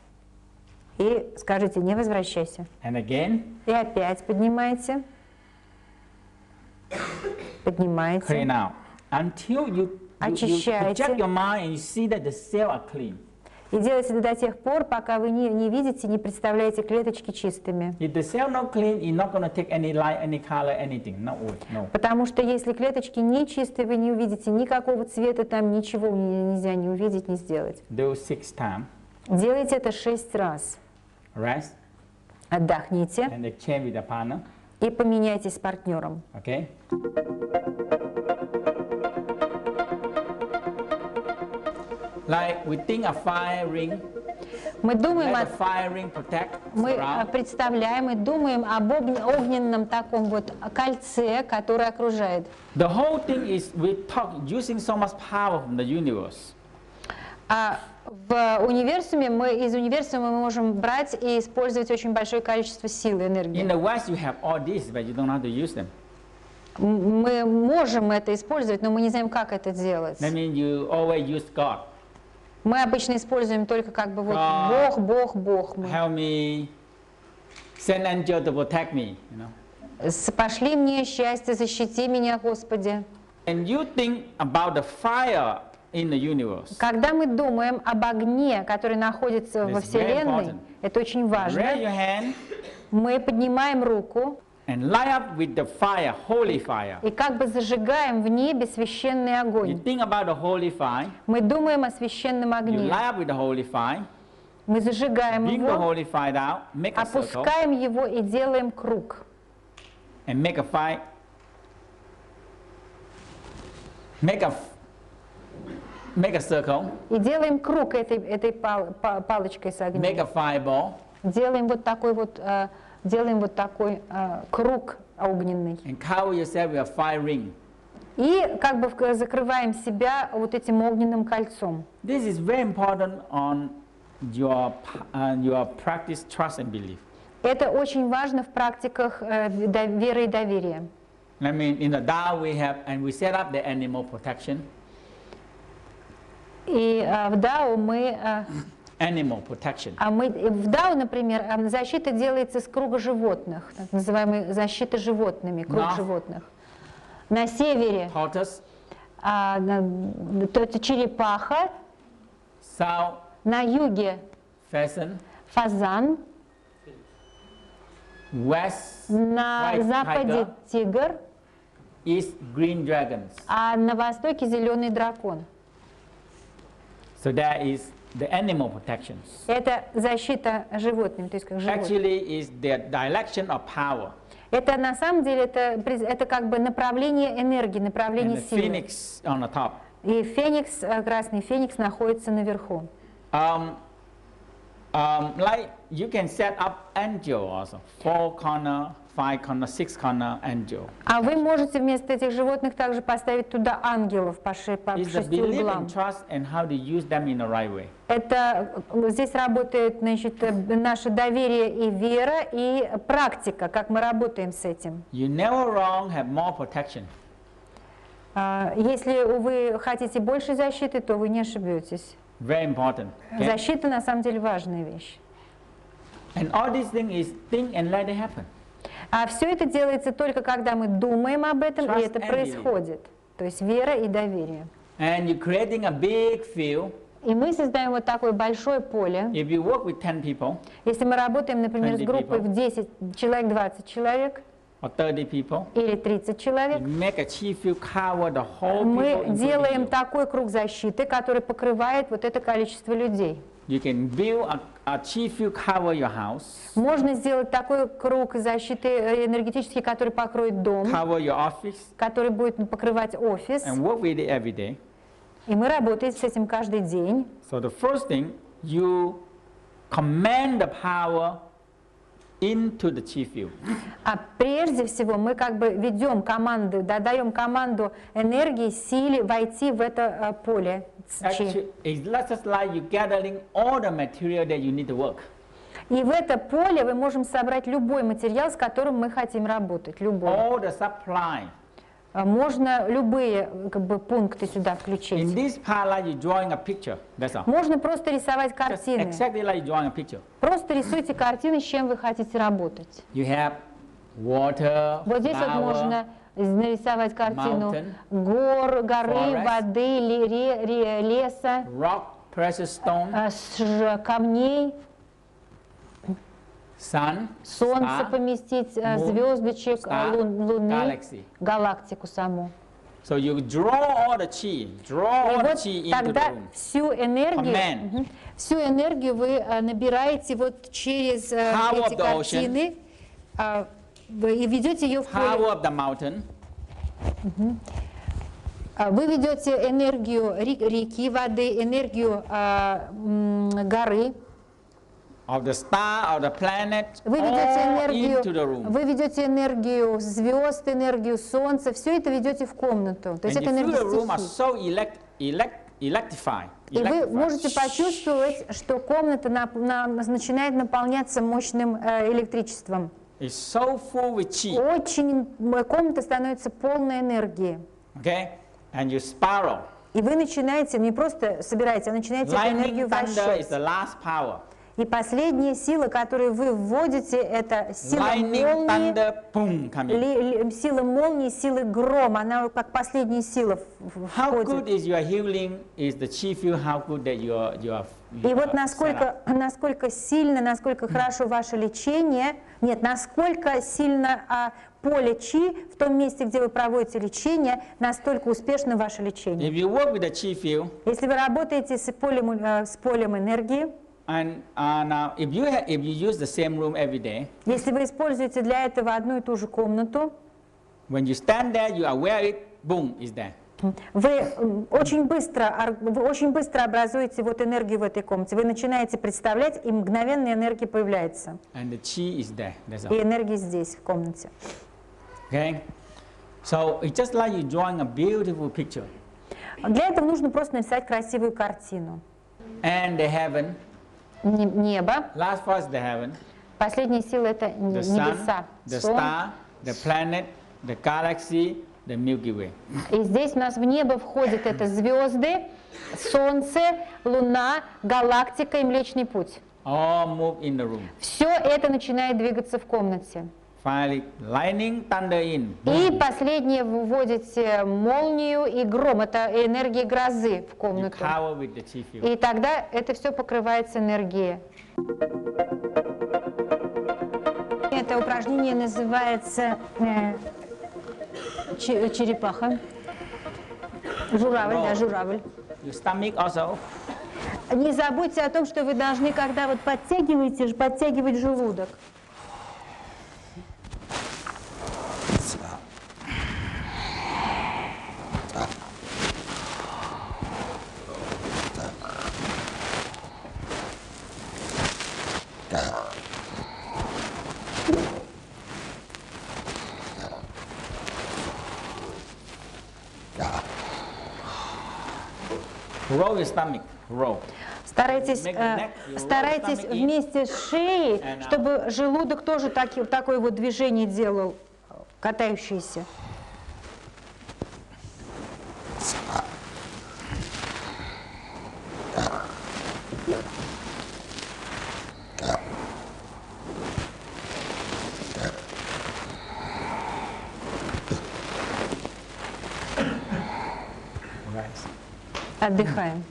и скажите, не возвращайся. And again, И опять поднимайте. Поднимайте. clean out. Until you, you, you Очищайте. project your mind and you see that the cells are clean. И делайте это до тех пор, пока вы не, не видите, не представляете клеточки чистыми. If the cell not clean, you're not going to take any light, any color, anything. No, no. Потому что если клеточки не чистые, вы не увидите никакого цвета, там ничего не- нельзя не увидеть, не сделать. Do six times. Делайте это шесть раз. Rest Отдохните and exchange with the partner. и поменяйтесь с партнером. Okay. Like we think a fire ring. Мы думаем, Let о, the fire ring protect мы surround. а, представляем и думаем об огн- огненном таком вот кольце, которое окружает. The whole thing is we talk using so much power from the universe. А в универсуме мы из универсума мы можем брать и использовать очень большое количество силы, In энергии. the West, you have all this, but you don't know how to use them. М- Мы можем это использовать, но мы не знаем, как это делать. That means you always use God. Мы обычно используем только как бы вот God. Бог, Бог, Бог. Мы. Help me. Send angel to protect me. You know. С- Пошли мне счастье, защити меня, Господи. And you think about the fire in the universe. Когда мы думаем об огне, который находится во It's very Вселенной, important. это очень Raise важно. your hand Мы поднимаем руку and light up with the fire, holy fire. и как бы зажигаем в небе священный You огонь. think about the holy fire. Мы думаем о священном You огне. light up with the holy fire. Мы зажигаем Bring the его, holy fire down. Make a circle опускаем его и делаем круг. and make a fire. Make a make a circle. И делаем круг этой, этой пал- па- палочкой с Make огнем. a fireball Делаем вот такой вот, э, делаем вот такой э, круг огненный. and cover yourself with a fire ring. И как бы в- закрываем себя вот этим огненным кольцом. This is very important on your uh, your practice, trust and belief. Это очень важно в практиках э, до- веры и доверия. I mean, in the Tao we have, and we set up the animal protection. И э, в Дао мы, э, Animal protection. а мы в Дао, например, э, защита делается из круга животных, так называемая защита животными, круг На. животных. На севере Tortoise, а, на- то это черепаха, sow, на юге pheasant, фазан, west, на White западе tiger. тигр, east, green dragons. а на востоке зеленый дракон. So that is the animal protection. Это защита животными, то есть как животных. Actually, is the direction of power. Это на самом деле это, приз- это как бы направление энергии, And направление the силы. phoenix on the top. И феникс, э, красный феникс находится наверху. Um, um, like you can set up angel also, four corner, five corner, six corner angel. А вы можете вместо этих животных также поставить туда ангелов по, ше- по It's the шести belief углам. and trust and how to use them in the right way. Это э, здесь работает, значит, э, наше доверие и вера, и практика, как мы работаем с этим. You never wrong have more protection. А, Если вы хотите большей защиты, то вы не ошибетесь. Very important. Okay? Защита на самом деле важная вещь. And all these things is think and let it happen. А все это делается только когда мы думаем об этом, Trust и это and происходит. То есть вера и доверие. And you're creating a big field. И мы создаем вот такое большое поле. If you work with ten people Если мы работаем, например, с twenty группой people. в десять человек, двадцать человек or thirty people, или тридцать you человек, make a chi field cover the whole мы people, including делаем you. такой круг защиты, который покрывает вот это количество людей. You can build a, a chi field cover your house, Можно сделать такой круг защиты э, энергетический, который покроет дом, cover your office, который будет покрывать офис. and work with it every day. И мы работаем с этим каждый день. So the first thing, you command the power into the chi field. А прежде всего мы как бы ведем команду, да, даем команду энергии, силе войти в это а, поле чи. Actually, it's just like you gathering all the material that you need to work. И в это поле мы можем собрать любой материал, с которым мы хотим работать, любой. All the supply. А, Можно любые как бы, пункты сюда In включить. this part, like you're drawing a picture. That's all. Можно просто рисовать Just картины. exactly like you're drawing a picture. Просто рисуйте картины, с чем вы хотите работать. You have water, Вот здесь вот flower, можно нарисовать картину mountain, гор, горы, forest, воды, ле- ре- ре- леса, rock, precious stone, а, с- камней, sun, солнце star. поместить, а, moon, звездочек, а, star, лун- луны, galaxy. галактику саму. So you draw all the chi, draw И all the вот chi into the тогда room. всю энергию, Command. мгм, всю энергию вы а, набираете вот через а, Power эти of the ocean. картины а, вы- и ведете ее в поле. Power of the mountain, А, Вы ведете энергию ре- реки, воды, энергию а, м, горы. of the star, of the planet, Вы ведете all энергию, into the room. вы ведете энергию звезд, энергию солнца, все это ведете в комнату. То есть And это you feel энергия the room are стихий. so elect, elect, electrified. И вы electrified. можете почувствовать, что комната на- на- начинает наполняться мощным э, электричеством. It's so full with chi. Очень м, комната становится полной энергии. Okay? And you spiral. И вы начинаете не просто собираете, а начинаете эту Lightning энергию thunder is вращать. the last power. И последняя сила, которую вы вводите, это сила Lightning, молнии, thunder, boom, coming. ли- ли- сила молнии, сила грома. Она как последняя сила в- в- How good входит. is your healing? Is the chi field how good that you are you are? И вот насколько, насколько сильно, насколько хорошо ваше лечение, нет, насколько сильно а, поле чи в том месте, где вы проводите лечение, настолько успешно ваше лечение. If you work with the chi field, Если вы работаете с полем, э, с полем энергии, and uh, now if you ha if you use the same room every day, если вы используете для этого одну и ту же комнату, when you stand there, you are aware it, boom, is there. вы м, очень быстро, ор- вы очень быстро образуете вот энергию в этой комнате. Вы начинаете представлять, и мгновенно энергия появляется. And the chi is there. That's И all. энергия здесь, в комнате. Okay. So it's just like you drawing a beautiful picture. Для этого нужно просто нарисовать красивую картину. And the heaven, Не- Небо. last part is the heaven, Последняя сила — это н- the sun, небеса. the Сон. star, the planet, the galaxy, the Milky Way. И здесь у нас в небо входят это звезды, Солнце, Луна, галактика и Млечный Путь. All move in the room. Все это начинает двигаться в комнате. Finally, lightning, thunder in. И последнее вы вводите молнию и гром. Это энергия грозы в You комнату. cover with the chi field. И тогда это все покрывается энергией. Это упражнение называется э, че- черепаха. Журавль, да, журавль. Your stomach also. Не забудьте о том, что вы должны, когда вот подтягиваете, ж- подтягивать желудок. Roll your stomach. Roll. Старайтесь, Make the э, neck, you roll старайтесь stomach in. вместе с шеей, And out. чтобы желудок тоже таки- такое вот движение делал, катающееся. Rise. Отдыхаем.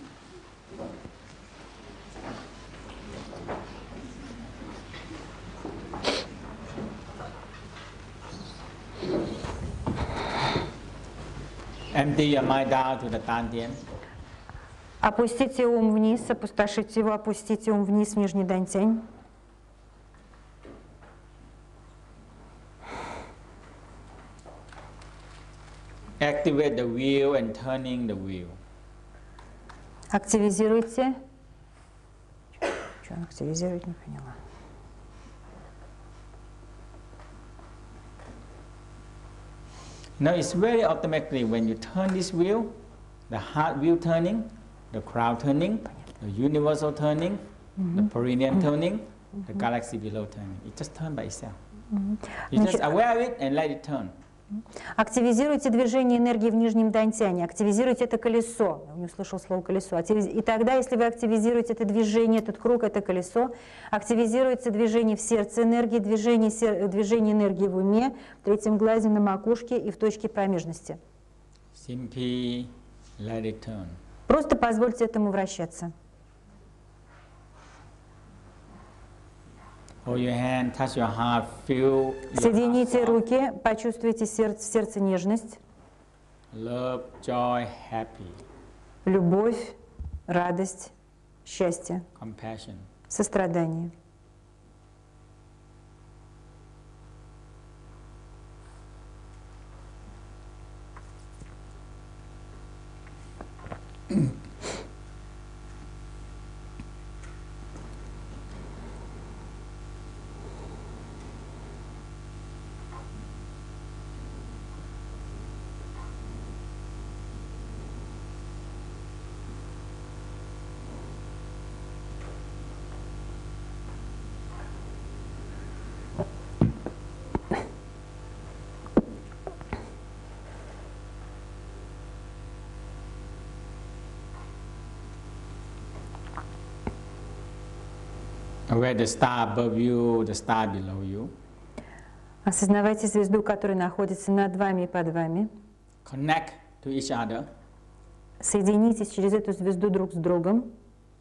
Empty your mind down to the Dantian. Опустите ум вниз, опустошите его, опустите ум вниз в нижний дантянь. Activate the wheel and turning the wheel. Активизируйте. Что он активизирует, не поняла. Now it's very automatically when you turn this wheel, the heart wheel turning, the crown turning, the universal turning, the perineum turning, the galaxy below turning. It just turns by itself. You just aware of it and let it turn. Активизируйте движение энергии в нижнем дантяне, активизируйте это колесо. Я не услышал слово колесо. Активиз- И тогда, если вы активизируете это движение, этот круг, это колесо, активизируется движение в сердце энергии, движение, сер- движение энергии в уме, в третьем глазе, на макушке и в точке промежности. Simply let it turn. Просто позвольте этому вращаться. Hold your hand, touch your heart, feel your Соедините heart руки, почувствуйте сердце, в сердце нежность, soft. Love, joy, happy, любовь, радость, счастье, compassion. сострадание. Aware the star above you, the star below you. Осознавайте звезду, которая находится над вами и под вами. Connect to each other. Соединитесь через эту звезду друг с другом.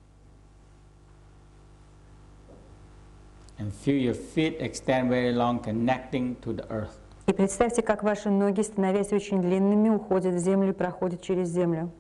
And feel your feet extend very long, connecting to the earth. И представьте, как ваши ноги, становясь очень длинными, уходят в землю и проходят через землю.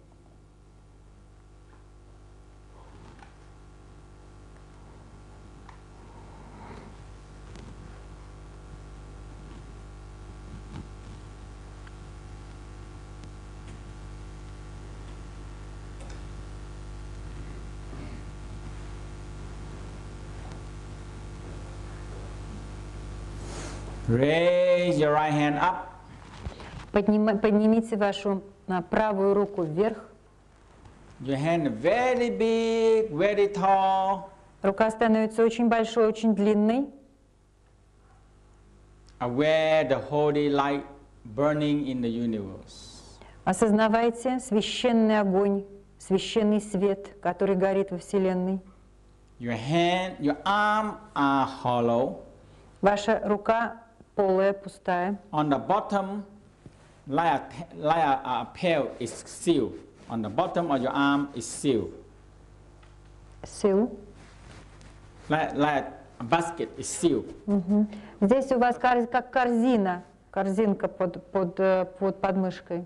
Raise your right hand up. Поднима, поднимите вашу а, правую руку вверх. Your hand very big, very tall. Рука становится очень большой, очень длинной. Aware the holy light burning in the universe. Осознавайте священный огонь, священный свет, который горит во Вселенной. Your hand, your arm are hollow. Ваша рука полая, пустая. On the bottom, like a, like a, a pail is sealed. On the bottom of your arm is sealed. Сил. Like, like a basket is sealed. Угу. Здесь у вас кор- как корзина, корзинка под, под, э, под подмышкой.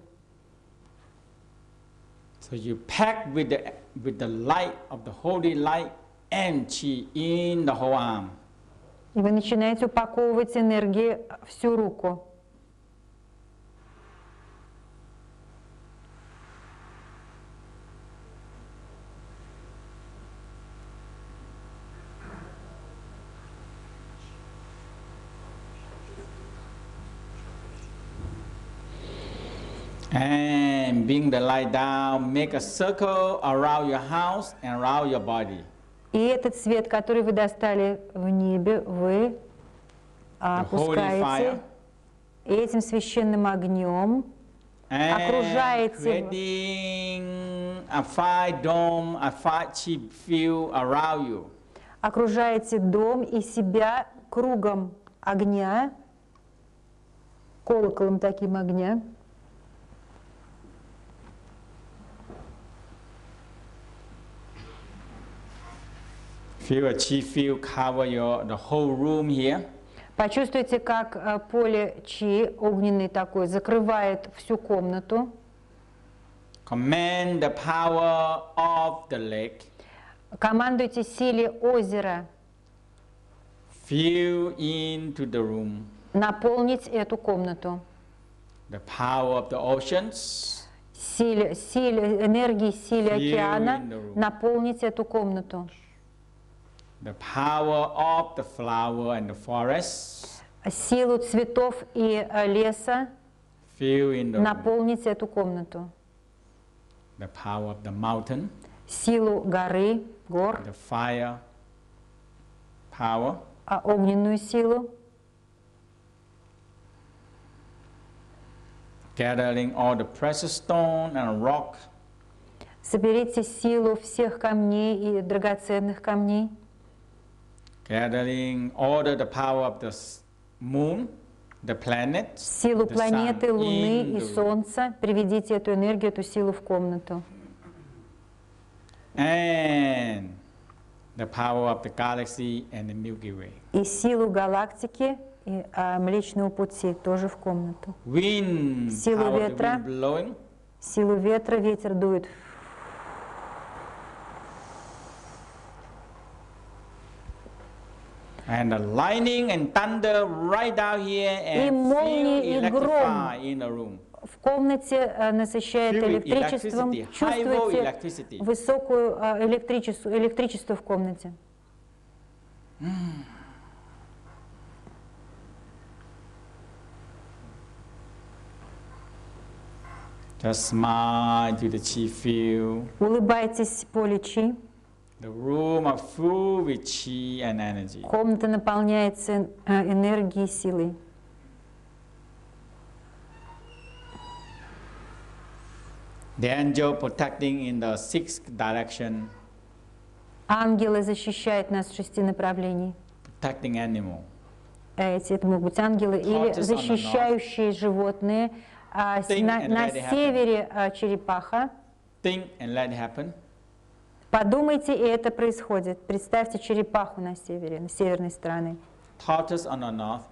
So you pack with the, with the light of the holy light and chi in the whole arm. И вы начинаете упаковывать энергии всю руку. And bring the light down, make a circle around your house and around your body. И этот свет, который вы достали в небе, вы а, опускаете и этим священным огнем окружаете, creating a fire dome, a fire chi field around you. окружаете дом и себя кругом огня, колоколом таким огня. Feel a chi field cover your the whole room here. Почувствуйте, как а, поле чи, огненный такой, закрывает всю комнату. Command the power of the lake. Командуйте силе озера Fill into the room. наполнить эту комнату. The power of the oceans. Силе, силе, энергии силе Fill океана in the room. наполнить эту комнату. The power of the flower and the forest. Силу цветов и э, леса Fill in the room. наполнить эту комнату. The power of the mountain. Силу горы, гор, The fire power. а огненную силу. Gathering all the precious stone and rock. Соберите силу всех камней и драгоценных камней. Gathering all the, the power of the s- moon, the planets, Силу the планеты, sun Луны in и the room. Солнца. Приведите эту энергию, эту силу в комнату. And the power of the galaxy and the Milky Way. И силу галактики и а, Млечного Пути тоже в комнату. Wind, Силу power of the ветра. wind blowing. Силу ветра, ветер дует. And the lightning and thunder right down here and молнии, feel и гром. electrify in the room. В комнате а, насыщает Feel it, электричеством. electricity, high volt Чувствуете electricity. высокую а, электричество, электричество в комнате. Just smile to the chi field. Улыбайтесь поле чи. The room are full with chi and energy. Комната наполняется а, энергией, силой. The angel protecting in the sixth direction. Ангелы защищают нас в шести направлений. protecting animal. Эти, это могут быть ангелы или защищающие животные. А, на на севере а, черепаха. Think and let it happen. Подумайте, и это происходит. Представьте черепаху на севере, на северной стороне. Tortoise on the north.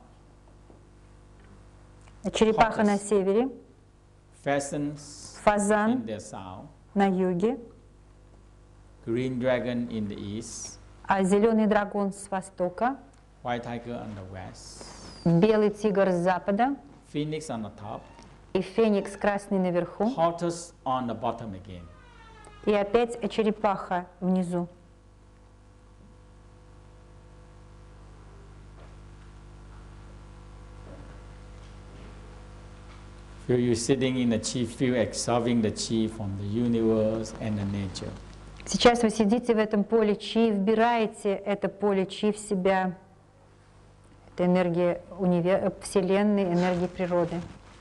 Черепаха на севере. Pheasants Фазан in the south. на юге. Green dragon in the east. А зеленый дракон с востока. White tiger on the west. Белый тигр с запада. Phoenix on the top. И феникс красный наверху. Tortoise on the bottom again. И опять черепаха внизу. Feel you sitting in the chi field, absorbing the chi from the universe and the nature. Сейчас вы сидите в этом поле чи, вбираете это поле чи в себя. Это энергия универ... Вселенной, энергия природы.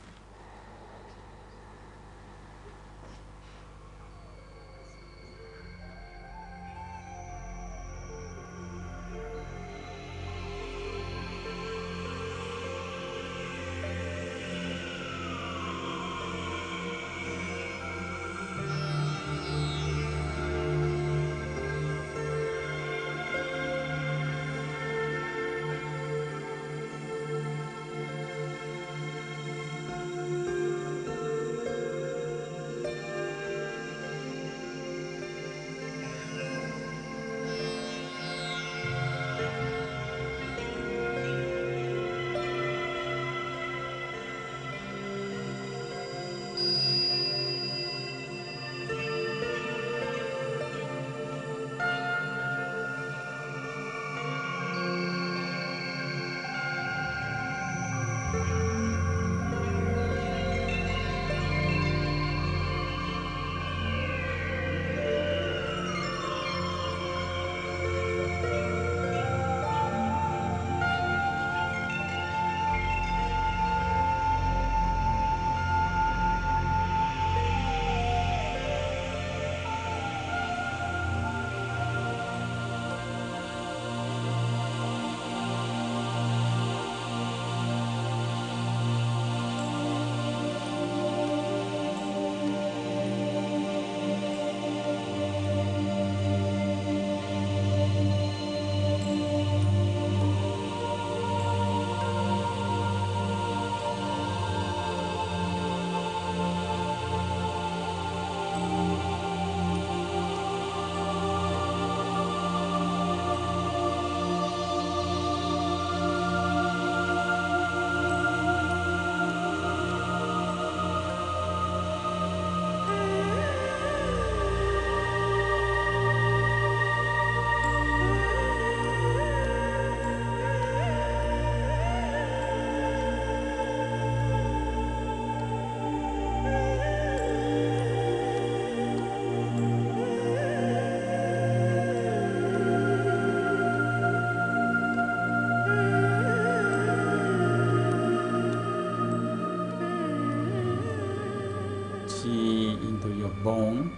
Bone.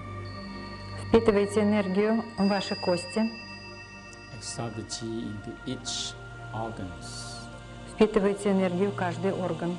Впитывайте энергию в ваши кости. Absorb the chi into each organs. Впитывайте энергию в каждый орган.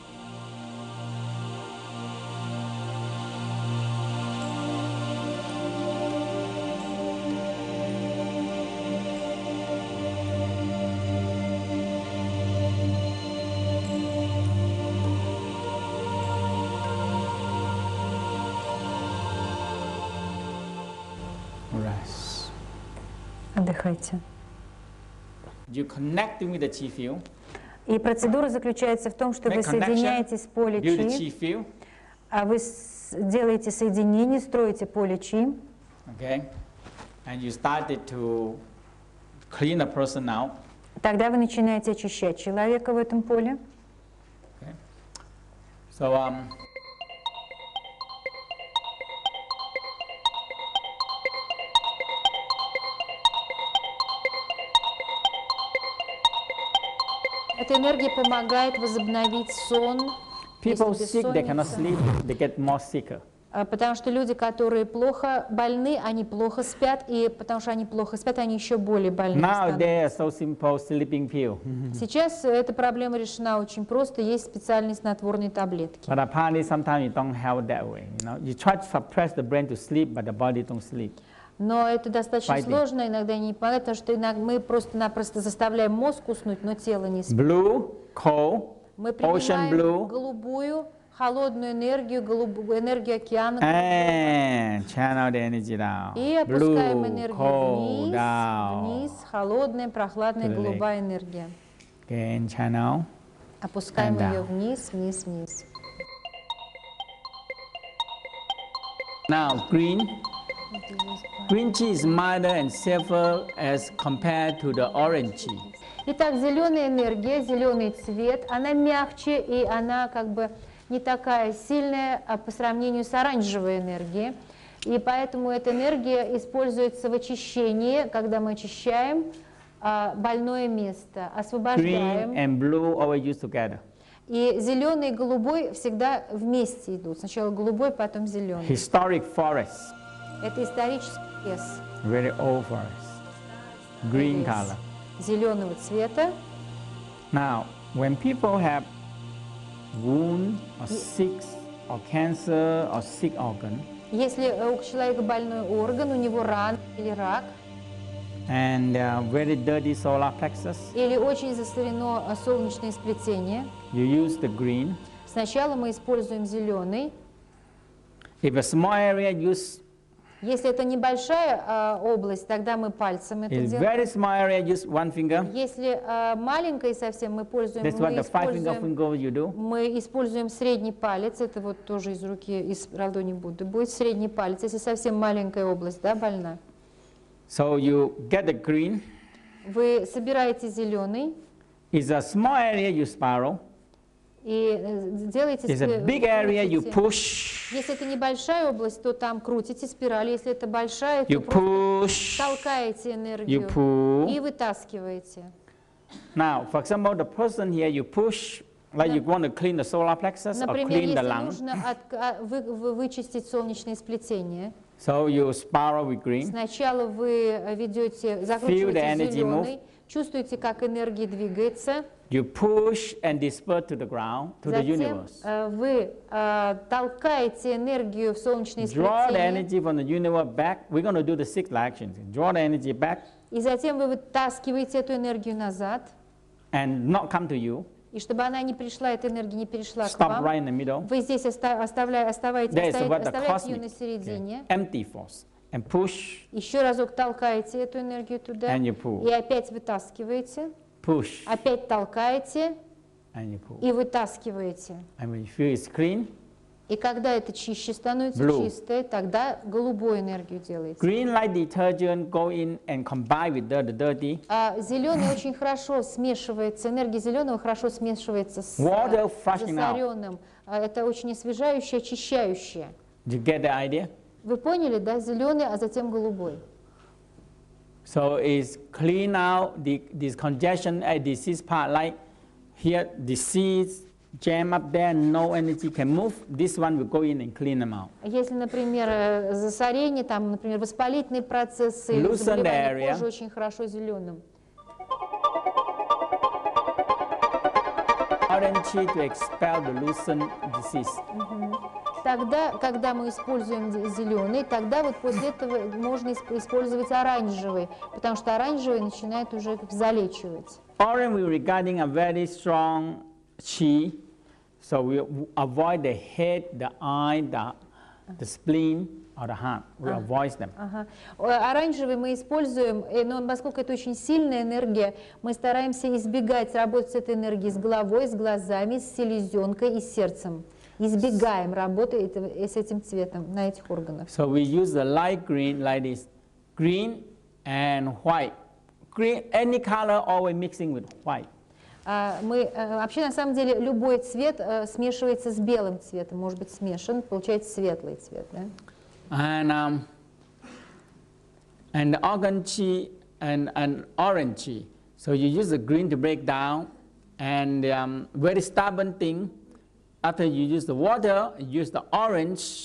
Отдыхайте. You connecting with the chi field. И процедура заключается в том, что вы соединяетесь с полем чи, а вы делаете соединение, строите поле чи. Okay. And you started to clean a person out. Тогда вы начинаете очищать человека в этом поле. Okay. So um. Эта энергия помогает возобновить сон. People sick, they cannot sleep, they get more sicker. А, Потому что люди, которые плохо больны, они плохо спят, и потому что они плохо спят, они еще более больны Nowadays, становятся. so simple sleeping pill. Сейчас эта проблема решена очень просто, есть специальные снотворные таблетки. But apparently, sometimes you don't have it that way. You know, you try to suppress the brain to sleep, but the body don't sleep. Но это достаточно Fighting. сложно, иногда не помогает, потому что иногда мы просто-напросто заставляем мозг уснуть, но тело не спит. Blue, cold, Мы ocean принимаем blue, голубую, холодную энергию, голубую энергию океана, and channel the energy down. и опускаем Blue, энергию cold, вниз, down. вниз, холодная, прохладная, To the голубая энергия. Again, channel. Опускаем And ее down. вниз, вниз, вниз. Now, green. Green tea is milder and safer as compared to the orange tea. Итак, зеленая энергия, зеленый цвет, она мягче и она как бы не такая сильная а по сравнению с оранжевой энергией. И поэтому эта энергия используется в очищении, когда мы очищаем а, больное место, Green освобождаем. and blue always used together. И зеленый и голубой всегда вместе идут. Сначала голубой, потом зеленый. Historic forest, Это исторический лес. very old forest. Green Лес color. зеленого цвета. Now, when people have wound or sick or cancer or sick organ, Если у человека больной орган, у него ран или рак, and uh, very dirty solar plexus, или очень засорено а, солнечное сплетение, you use the green. сначала мы используем зеленый. If a small area, use Если это небольшая а, область, тогда мы пальцем это is делаем. very small area, use one finger. Если а, маленькая совсем, мы пользуем, That's what мы the five finger используем, finger you do. мы используем средний палец, это вот тоже из руки, из ладони Будды, будет средний палец, если совсем маленькая область, да, больна. So you get the green. Вы собираете зеленый It's a small area, you spiral. и э, делаете It's a спи- big area, you крутите. push. Если это небольшая область, то там крутите спираль. Если это большая, то You просто push. толкаете You энергию pull. и вытаскиваете. Now, for example, the person here, you push, like you want to clean the solar plexus or Например, clean the если lung. нужно от- а, вы- вы- вычистить солнечное сплетение, So you spiral with green. сначала вы ведете, Feel закручиваете the energy зеленый, чувствуете, как энергия двигается, You push and disperse to the ground, to the затем universe. э, вы э, толкаете энергию в солнечное Draw the сплетение, energy from the universe back. We're going to do the six actions. Draw the energy back и затем вы вытаскиваете эту энергию назад, and not come to you. и чтобы она не пришла, эта энергия не перешла к Stop вам, right in the middle. вы здесь оста- оставля- оставаете, That is оставите, what the оставляете ее на cosmic, середине, okay, empty force. And push еще разок толкаете эту энергию туда, and you pull. и опять вытаскиваете, Push опять толкаете and you pull. и вытаскиваете. And when you feel it's clean, И когда это чище становится, Blue. чистое, тогда голубую энергию делаете. green like detergent go in and combine with the, the dirty. А зеленый очень хорошо смешивается, энергия зеленого хорошо смешивается с Water э, flushing out. засоренным. А это очень освежающее, очищающее. You get the idea? Вы поняли, да? Зеленый, а затем голубой. So it's clean out the, this congestion at disease part, like here disease jam up there, no energy can move. This one will go in and clean them out. Если, например, э, засорение, там, например, воспалительные процессы, или Loosen the заболевания area. кожи очень хорошо зеленым. Orange tea to expel the loosened disease. Тогда, когда мы используем зеленый, тогда вот после этого можно исп- использовать оранжевый, потому что оранжевый начинает уже как залечивать. Orange we regarding a very strong chi, so we w- avoid the head, the eye, the, the spleen, or the heart. We avoid them. Ага. О, Оранжевый мы используем, э, но поскольку это очень сильная энергия, мы стараемся избегать работать с этой энергией с головой, с глазами, с селезенкой и с сердцем. Избегаем работы этого, э, с этим цветом на этих органах. So we use the light green like this, green and white. Green, any color always mixing with white. А, мы, э, вообще, на самом деле, любой цвет э, смешивается с белым цветом, может быть смешан, получается светлый цвет. Да? And, um, and the organchi and, and orangey. So you use the green to break down, and um, very stubborn thing. After you use the water, you use the orange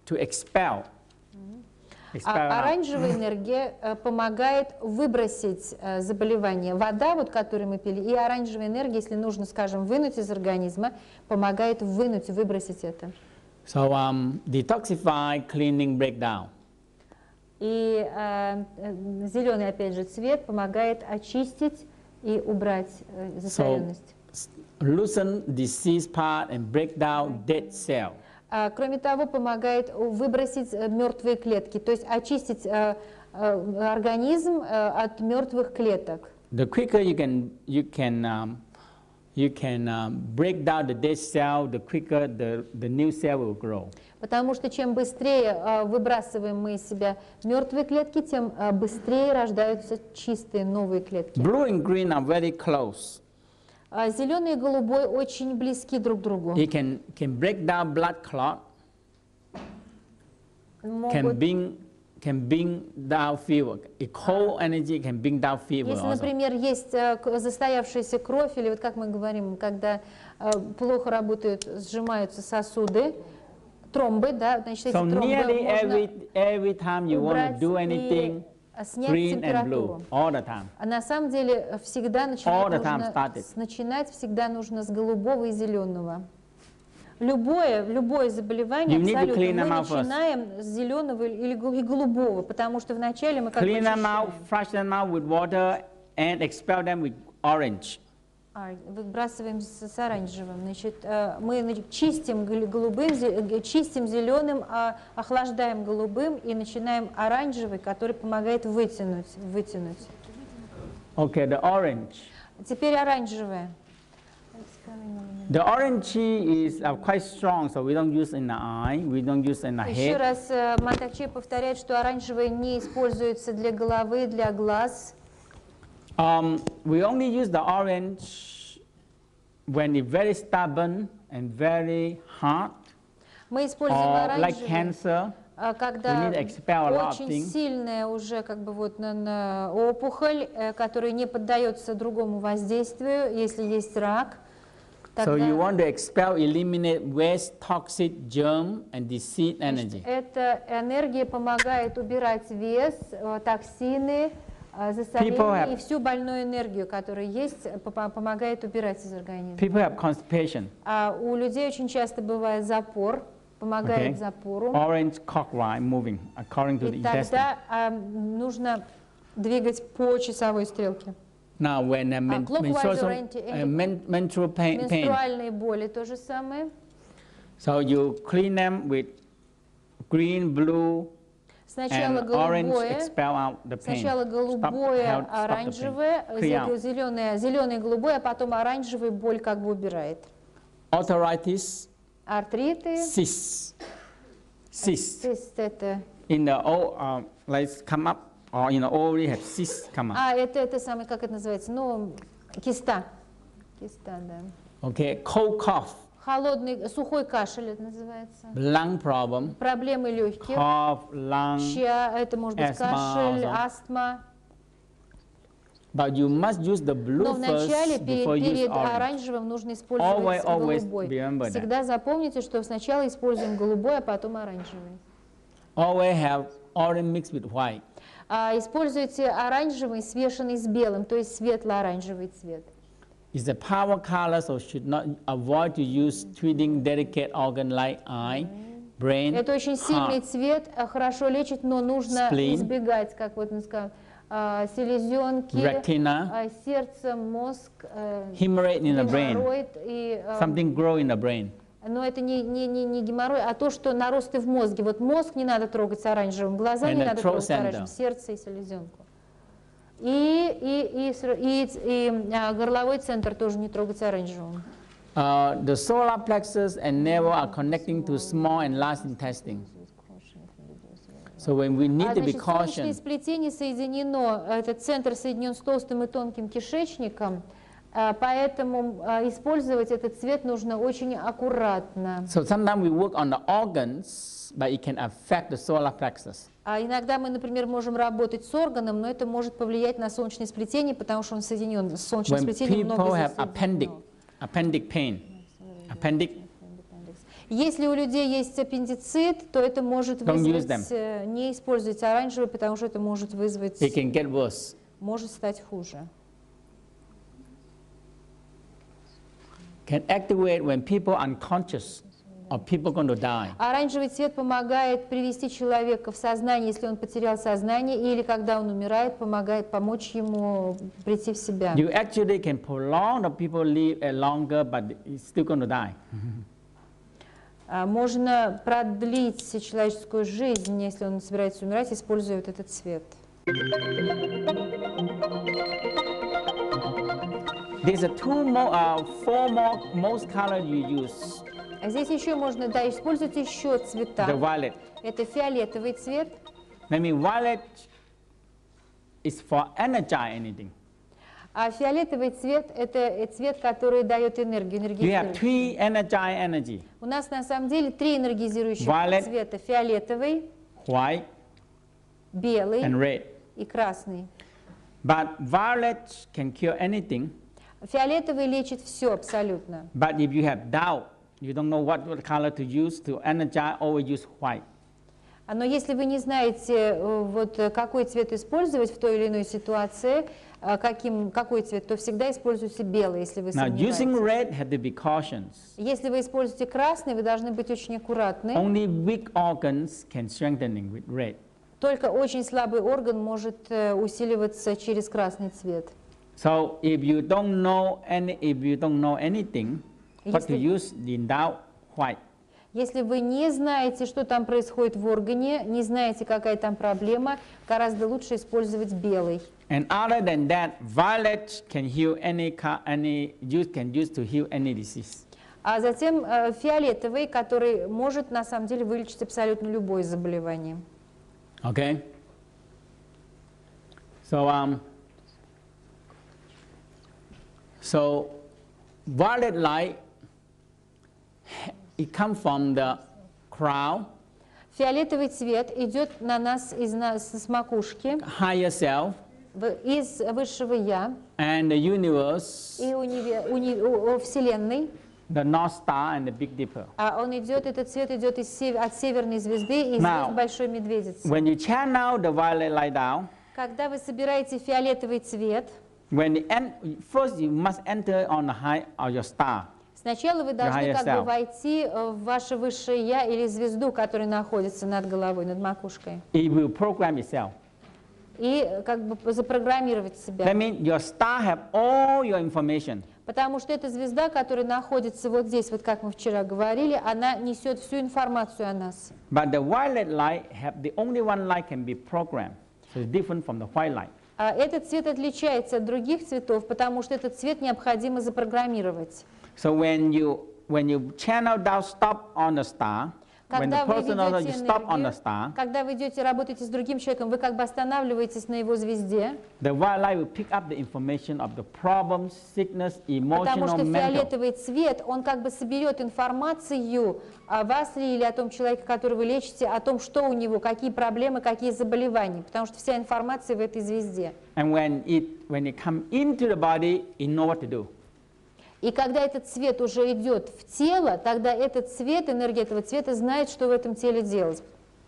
to expel. А оранжевая энергия э, помогает выбросить э, заболевание. Вода, вот, которую мы пили, и оранжевая энергия, если нужно, скажем, вынуть из организма, помогает вынуть, выбросить это. So um, detoxify, cleaning, breakdown. И э, э, зеленый, опять же, цвет помогает очистить и убрать э, засоренность. So, loosen disease part and break down dead cell. А, кроме того, помогает выбросить мертвые клетки, то есть очистить э, э, организм э, от мертвых клеток. The quicker you can you can um, you can um, break down the dead cell, the quicker the the new cell will grow. Потому что чем быстрее э, выбрасываем мы из себя мертвые клетки, тем э, быстрее рождаются чистые новые клетки. Blue and green are very close. А зеленый и голубой очень близки друг к другу. It can can break down blood clot. Могут, Can bring can bring down fever. A cold energy can bring down fever если, also. например, есть э, к- застоявшаяся кровь, или вот как мы говорим, когда э, плохо работают, сжимаются сосуды, тромбы, да, значит, эти So тромбы nearly можно every every time you want убрать to do и anything, э, снять green and температуру. blue all the time. А на самом деле всегда начинать All the time нужно, started. с- начинать всегда нужно с голубого и зеленого. Любое, любое заболевание You need to абсолютно clean them мы out first. начинаем с зеленого или гол- и голубого, потому что вначале мы как бы Clean them out, очищаем. flush them out with water, and expel them with orange. А, выбрасываем с, с оранжевым. Значит, э, мы значит, чистим гл- голубым, зе- г- чистим зеленым, а охлаждаем голубым и начинаем оранжевый, который помогает вытянуть, вытянуть. Okay, the orange. Теперь оранжевое. The orange is uh, quite strong, so we don't use in the eye, we don't use in the Еще head. раз э, Монтакче повторяет, что оранжевое не используется для головы, для глаз. Um, we only use the orange when it's very stubborn and very hard, Мы используем or like оранжевый, cancer. а, когда we need to expel a lot of очень things. сильная уже как бы вот на, на опухоль, э, которая не поддается другому воздействию, если есть рак. So Тогда you want to expel, eliminate waste, toxic, germ, and disease energy. эта энергия помогает убирать вес, э, токсины, э, People засорение have- и всю больную энергию, которая есть, э, по- помогает убирать из организма. People have constipation. А у людей очень часто бывает запор, помогает Okay. запору. Orange clockwise moving according to the И intestine. тогда а, нужно двигать по часовой стрелке. Now, when a men- clockwise menstrual, or anti- uh, men- menstrual pain, pain, Менструальные боли то же самое. so you clean them with green, blue, Сначала and orange, голубое, expel out the pain. сначала Stop- голубое, help stop the pain. оранжевое, Clear out. зеленое, зеленое, голубое, а потом оранжевый боль как бы убирает. Arthritis, Артриты, cysts, cysts cyst это, in the o, uh, like come up, or in the ovary have cysts come up. а это это самое, как это называется, ну киста, киста, да. Okay, cold cough, Холодный, сухой кашель это называется. lung problem, Проблемы легких. cough, lung, Чья, это может быть Астма, кашель, да. астма. but you must use the blue Но вначале, first перед, before use перед orange. оранжевым, нужно использовать Always, always голубой. remember that. Всегда запомните, что сначала используем голубой, а потом оранжевый. Always have orange mixed with white. А используйте оранжевый, смешанный с белым, то есть светло-оранжевый цвет. It's a power color, so should not avoid to use treating delicate organ like eye, brain, Это очень сильный heart. цвет, а, хорошо лечит, но нужно Spleen. избегать, как вот он сказал, а, селезенки, Retina. а, сердце, мозг, э, Hemorrhage in the brain. геморроид и а, Something grow in the brain. но это не, не, не, не геморрой, а то, что наросты в мозге. Вот мозг не надо трогать оранжевым, глаза And не the надо throat трогать center. оранжевым, сердце и селезенку. И, и, и, сра- и, и, а, горловой центр тоже не трогать оранжевым. Uh, the solar plexus and navel are connecting to small and large intestine. So when we need А, to be значит, солнечное cautious, сплетение соединено, этот центр соединен с толстым и тонким кишечником, а, поэтому а, использовать этот цвет нужно очень аккуратно. so sometimes we work on the organs, but it can affect the solar plexus. А иногда мы, например, можем работать с органом, но это может повлиять на солнечное сплетение, потому что он соединен с солнечным When сплетением people много have appendix, соединено. appendix pain, appendix, Если у людей есть аппендицит, то это может Don't use вызвать, э, не используйте оранжевый, потому что это может вызвать, It can get worse. может стать хуже. Can activate when people are unconscious or people going to die. Оранжевый цвет помогает привести человека в сознание, если он потерял сознание, или когда он умирает, помогает помочь ему прийти в себя. You actually can prolong the people live a longer, but it's still going to die. А, Можно продлить человеческую жизнь, если он собирается умирать, используя вот этот цвет. There's a two more, uh, four more most color you use. А здесь еще можно, да, использовать еще цвета. The violet. Это фиолетовый цвет. I mean, violet is for energize anything. А фиолетовый цвет – это цвет, который дает энергию, You have энергетическую. three energize energy: У нас на самом деле три энергизирующих Violet. цвета. Фиолетовый, white белый and red. и красный. But violet can cure anything. Фиолетовый лечит все абсолютно. But if you have doubt, you don't know what, what color to use to energize, always use white. А Но если вы не знаете, э, вот, э, какой цвет использовать в той или иной ситуации, э, каким, какой цвет, то всегда используйте белый, если вы Now, using сомневаетесь. red have to be cautious. Если вы используете красный, вы должны быть очень аккуратны. Only weak organs can strengthening with red. Только очень слабый орган может э, усиливаться через красный цвет. So if you don't know any, if you don't know anything, what to Если- use, in doubt, white. Если вы не знаете, что там происходит в органе, не знаете, какая там проблема, гораздо лучше использовать белый. And other than that, violet can heal any ca- any use can use to heal any disease. А затем э, фиолетовый, который может на самом деле вылечить абсолютно любое заболевание. Okay. So um. So violet light, it comes from the crown, Фиолетовый цвет идет на нас из нас с макушки, higher self, в- из высшего я and the universe, и униве- уни- у- у Вселенной. the North Star and the Big Dipper. А он идет, этот цвет идет из сев- от северной звезды и Now, звезд Большой Медведицы. When you channel the violet light down, Когда вы собираете фиолетовый цвет, when the en- first you must enter on the high of your star. сначала вы должны higher как бы self. войти э, в ваше высшее я или звезду, которая находится над головой, над макушкой, It will program itself. и э, как бы запрограммировать себя. That means your star have all your information. Потому что эта звезда, которая находится вот здесь, вот как мы вчера говорили, она несет всю информацию о нас. But the violet light have the only one light can be programmed. So it's different from the white light. А этот цвет отличается от других цветов, потому что этот цвет необходимо запрограммировать. So when you when you channel down stop on the star, when the Когда вы person also you ведете stop on the энергию, star, когда вы идете работаете с другим человеком, вы как бы останавливаетесь на его звезде, the violet light will pick up the information of the problems, sickness, потому emotional, что mental. фиолетовый цвет, он как бы соберет информацию о вас ли или о том человеке, которого вы лечите, о том, что у него, какие проблемы, какие заболевания, потому что вся информация в этой звезде. And when it when it come into the body, it know what to do. И когда этот цвет уже идет в тело, тогда этот цвет, энергия этого цвета знает, что в этом теле делать.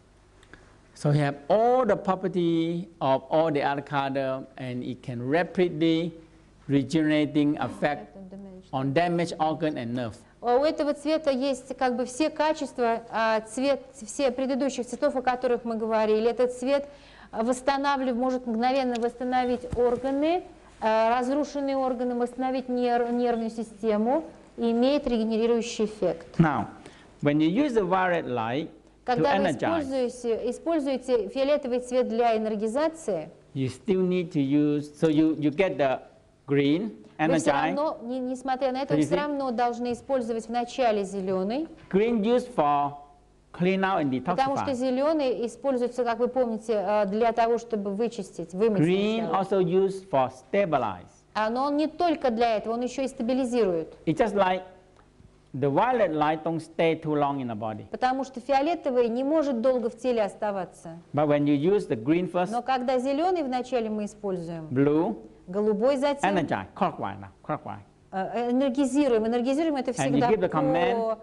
So you have all the property of all the other color, and it can rapidly regenerating effect on damaged organ and nerve. А у этого цвета есть как бы все качества, а, цвет, все предыдущих цветов, о которых мы говорили. Этот цвет восстанавливает, может мгновенно восстановить органы, а, разрушенные органы, восстановить нер- нервную систему и имеет регенерирующий эффект. Now, when you use the violet light to Когда вы energize, используете, используете фиолетовый цвет для энергизации, you still need to use, so you, you get the green, вы все energize. равно, не- несмотря на это, So вы you все see- равно должны использовать вначале зеленый, Green used for clean out and потому что detoxify. зеленый используется, как вы помните, э, для того, чтобы вычистить, вымыть Green сначала. also used for stabilize. А, Но он не только для этого, он еще и стабилизирует. It's just like the violet light don't stay too long in the body. Потому что фиолетовый не может долго в теле оставаться. But when you use the green first, Но когда зеленый вначале мы используем, blue, голубой затем, energize, clockwise now, clockwise. э, энергизируем. Энергизируем это And you всегда give the по, command.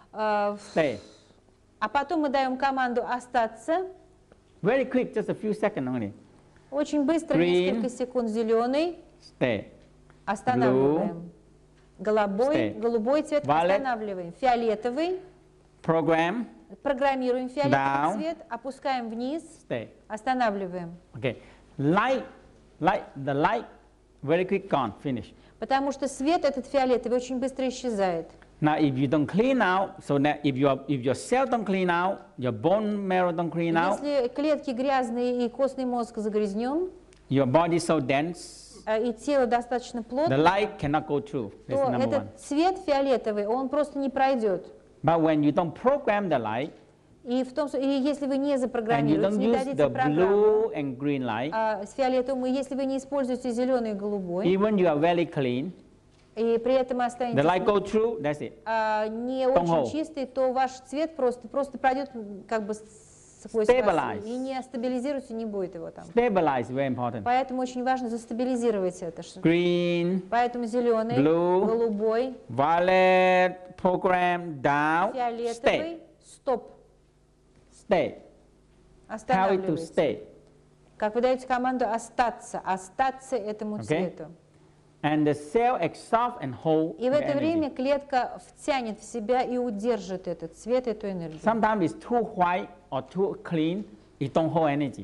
А, Stay. а потом мы даем команду остаться. Very quick, just a few seconds only. Очень быстро, Green. несколько секунд, зеленый. Stay. Останавливаем. Голубой, Stay. голубой цвет Violet. останавливаем. Фиолетовый. Program. Программируем фиолетовый Down. цвет. Опускаем вниз. Stay. Останавливаем. Okay. Light, light, the light, very quick, gone, finish. Потому что свет этот фиолетовый очень быстро исчезает. Now, if you don't clean out, so that if your if your cell don't clean out, your bone marrow don't clean out, Если клетки грязные и костный мозг загрязнен, your body so dense, э, и тело достаточно the плотно, light cannot go through. That's то number one. этот цвет фиолетовый, он просто не пройдет. But when you don't program the light, И, в том, с- и если вы не and you запрограммируете, don't не use дадите the программу blue and green light, а, с фиолетовым, и если вы не используете зеленый и голубой, even you are very clean, и при этом the останетесь light go through, that's it. а, не Don't очень hold. чистый, то ваш цвет просто, просто пройдет м, как бы сквозь Stabilize. вас и не стабилизируется, не будет его там. Stabilize, very important. Поэтому очень важно застабилизировать это. что- Green, Поэтому зеленый, Blue. голубой, violet, program, down, stay, фиолетовый, стоп, stay. Tell it to останавливается. stay. Как вы даете команду остаться, остаться этому Okay. цвету. And the cell absorb and hold И в the это energy. время клетка втянет в себя и удержит этот цвет, эту энергию. Sometimes it's too white or too clean, it don't hold energy.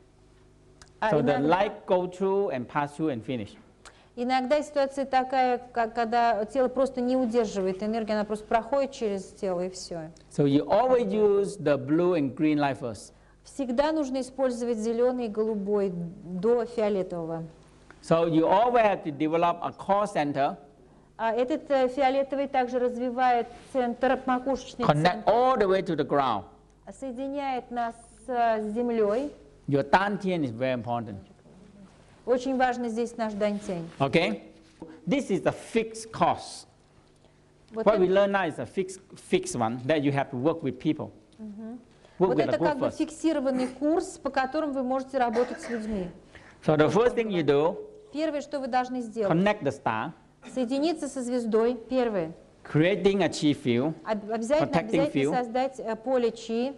А So the иногда, light go through and pass through and finish. иногда ситуация такая, как, когда тело просто не удерживает энергию, она просто проходит через тело и все. So you always use the blue and green light first. Всегда нужно использовать зеленый и голубой до фиолетового. So you always have to develop a core center, А этот э, фиолетовый также развивает центр, макушечный connect центр, all the way to the ground. соединяет нас с землей. Your dantian is very important. Очень важно здесь наш дантень. Okay? This is the fixed cost. Вот, What we это, learn now is a fixed, fixed one that you have to work with people. Work вот with это a как group бы first. фиксированный курс, по которому вы можете работать с людьми. So the first thing you do, Первое, что вы должны сделать, connect the star, соединиться со звездой. Первое. creating a chi field, Об- Обязательно, Protecting обязательно field. создать э, поле чи,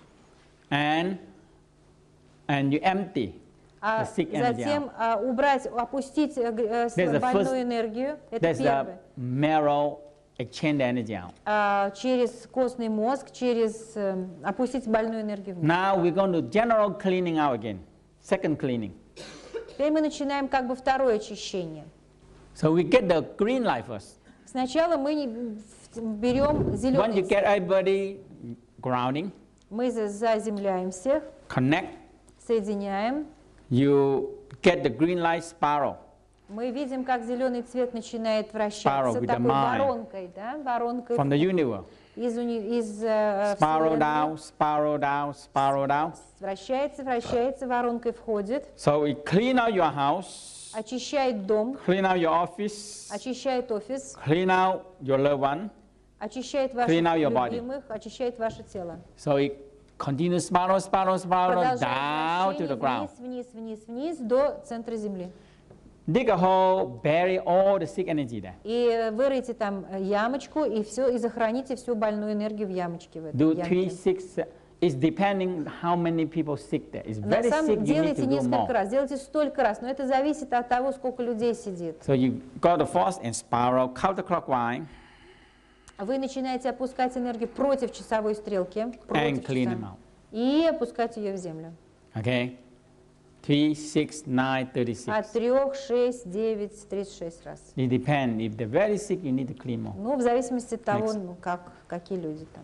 and and you empty а the sick energy затем out. а, убрать, опустить э, г- э, There's свою the больную first- энергию. Это That's первое. the marrow exchange the energy out. А, через костный мозг, через э, опустить больную энергию вниз. Now we're going to general cleaning out again. Second cleaning. Теперь мы начинаем как бы второе очищение. So we get the green light first. Сначала мы не- в- берем Once you зеленый, get everybody grounding, мы за- заземляем всех, connect, соединяем. you get the green light spiral. Мы видим, как зеленый цвет начинает Spiral вращаться with the такой mind. воронкой, да, воронкой From the universe. из, уни- из э, Spiral Вселенной. down, spiral down, spiral down. Вращается, вращается, воронкой входит, So we clean out your house, очищает дом, clean out your office, очищает офис, clean out your loved one. очищает ваших Clean out your body. любимых, очищает ваше тело. So it continues spiral, spiral, spiral Продолжает down to the вращение ground. вниз, вниз, вниз, вниз до центра Земли. Dig a hole, bury all the sick energy there. И выройте там э, ямочку и все, и захороните всю больную энергию в ямочке в этой Do ямке. three, six. It's depending how many people sick there. It's На very самом sick. You need делайте to do несколько more. раз, делайте столько раз, но это зависит от того, сколько людей сидит. So you got the force and spiral counterclockwise Вы начинаете опускать энергию против часовой стрелки, and против clean часа, them out. и опускать ее в землю. Okay. Three, six, nine, thirty-six. От трех, шесть, девять, тридцать шесть раз. It depends. If they're very sick, you need to clean more. Ну, в зависимости от того, Next. ну, как, какие люди там.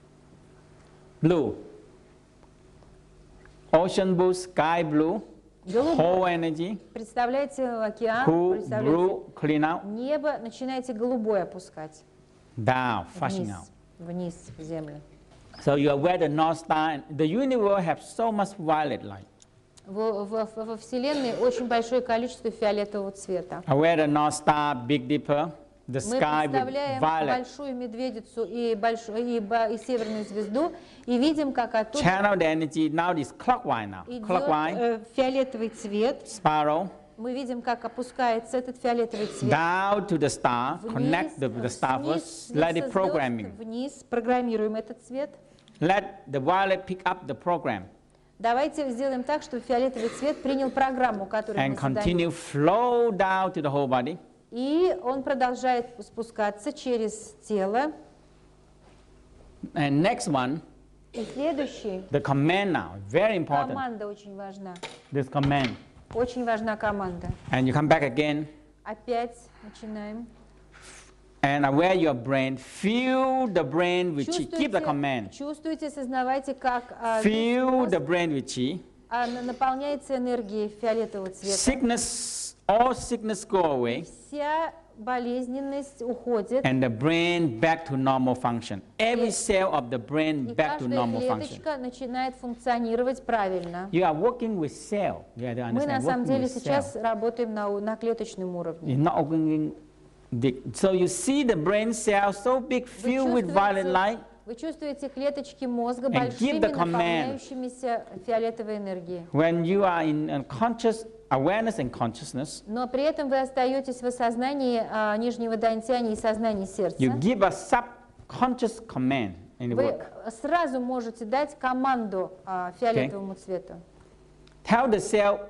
Blue. Ocean blue, sky blue, Голубой. whole energy. Представляете океан, Cool, представляете blue, clean out, небо, начинаете голубой опускать down, flushing вниз, out. вниз в землю. So you are where the North Star, and the universe have so much violet light. Во, во- во Вселенной очень большое количество фиолетового цвета. Where the North Star, Big Dipper, the Мы sky with представляем violet. большую медведицу и, большую, и, ба- и северную звезду и видим, как оттуда Channel the energy. Now it's clockwise now. идет Clockwise, э, фиолетовый цвет, spiral, мы видим, как опускается этот фиолетовый цвет. down to the star, Вниз, connect the, the star вниз, first, вниз let it со programming. звезд, вниз, программируем этот цвет. Let the violet pick up the program Давайте сделаем так, чтобы фиолетовый цвет принял программу, которую and мы задаем. continue flow down to the whole body. И он продолжает спускаться через тело. And next one, И следующий, the command now, very important. команда очень важна. This command. Очень важна команда. And you come back again Опять начинаем. and aware your brain, feel the brain with chi. Keep the Чувствуйте, command. чувствуйте, осознавайте, как а, весь Feel мозг, the brain with chi. а, на- наполняется энергией фиолетового цвета. Sickness, all sickness go away. Вся болезненность уходит, And the brain back to normal function. Every cell of the brain и back to каждая normal function. клеточка начинает функционировать правильно. You are working with cell. You have to Мы на understand. самом Working деле with сейчас cell. работаем на, у- на клеточном уровне. You're not working. The, so you see the brain cell so big, Вы filled with violet чувствуете, light. вы чувствуете клеточки мозга And большими, give the command. наполняющимися фиолетовой энергией. When you are in unconscious awareness and consciousness, Но при этом вы остаетесь в осознании а, нижнего дантяни и сознании сердца. you give a subconscious command in the Вы work. сразу можете дать команду а, фиолетовому цвету. Tell the cell,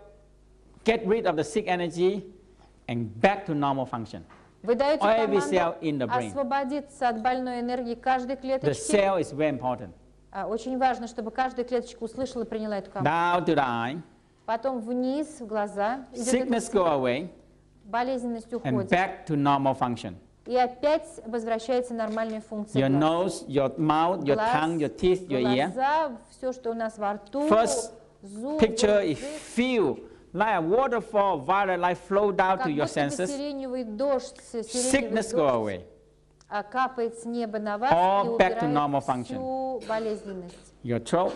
get rid of the sick energy and back to normal function. Вы даете Every cell in the команду brain. освободиться от больной энергии каждой The клеточки. cell is very important. А, Очень важно, чтобы каждая клеточка услышала и приняла эту команду. Down to the eye, Потом вниз, в глаза. идет эта sickness go away, болезненность and уходит. back to normal function. И опять возвращается нормальная функция Your глаз. nose, your mouth, your Глаз, tongue, your teeth, your ear. глаза, все, что у нас во рту, First зубы, Picture is язык. feel like a waterfall of violet light flow down Как to your будто бы senses. сиреневый дождь, сиреневый Sickness go дождь away. а, капает с неба на вас All и back to убирает normal function. всю болезненность. Your throat,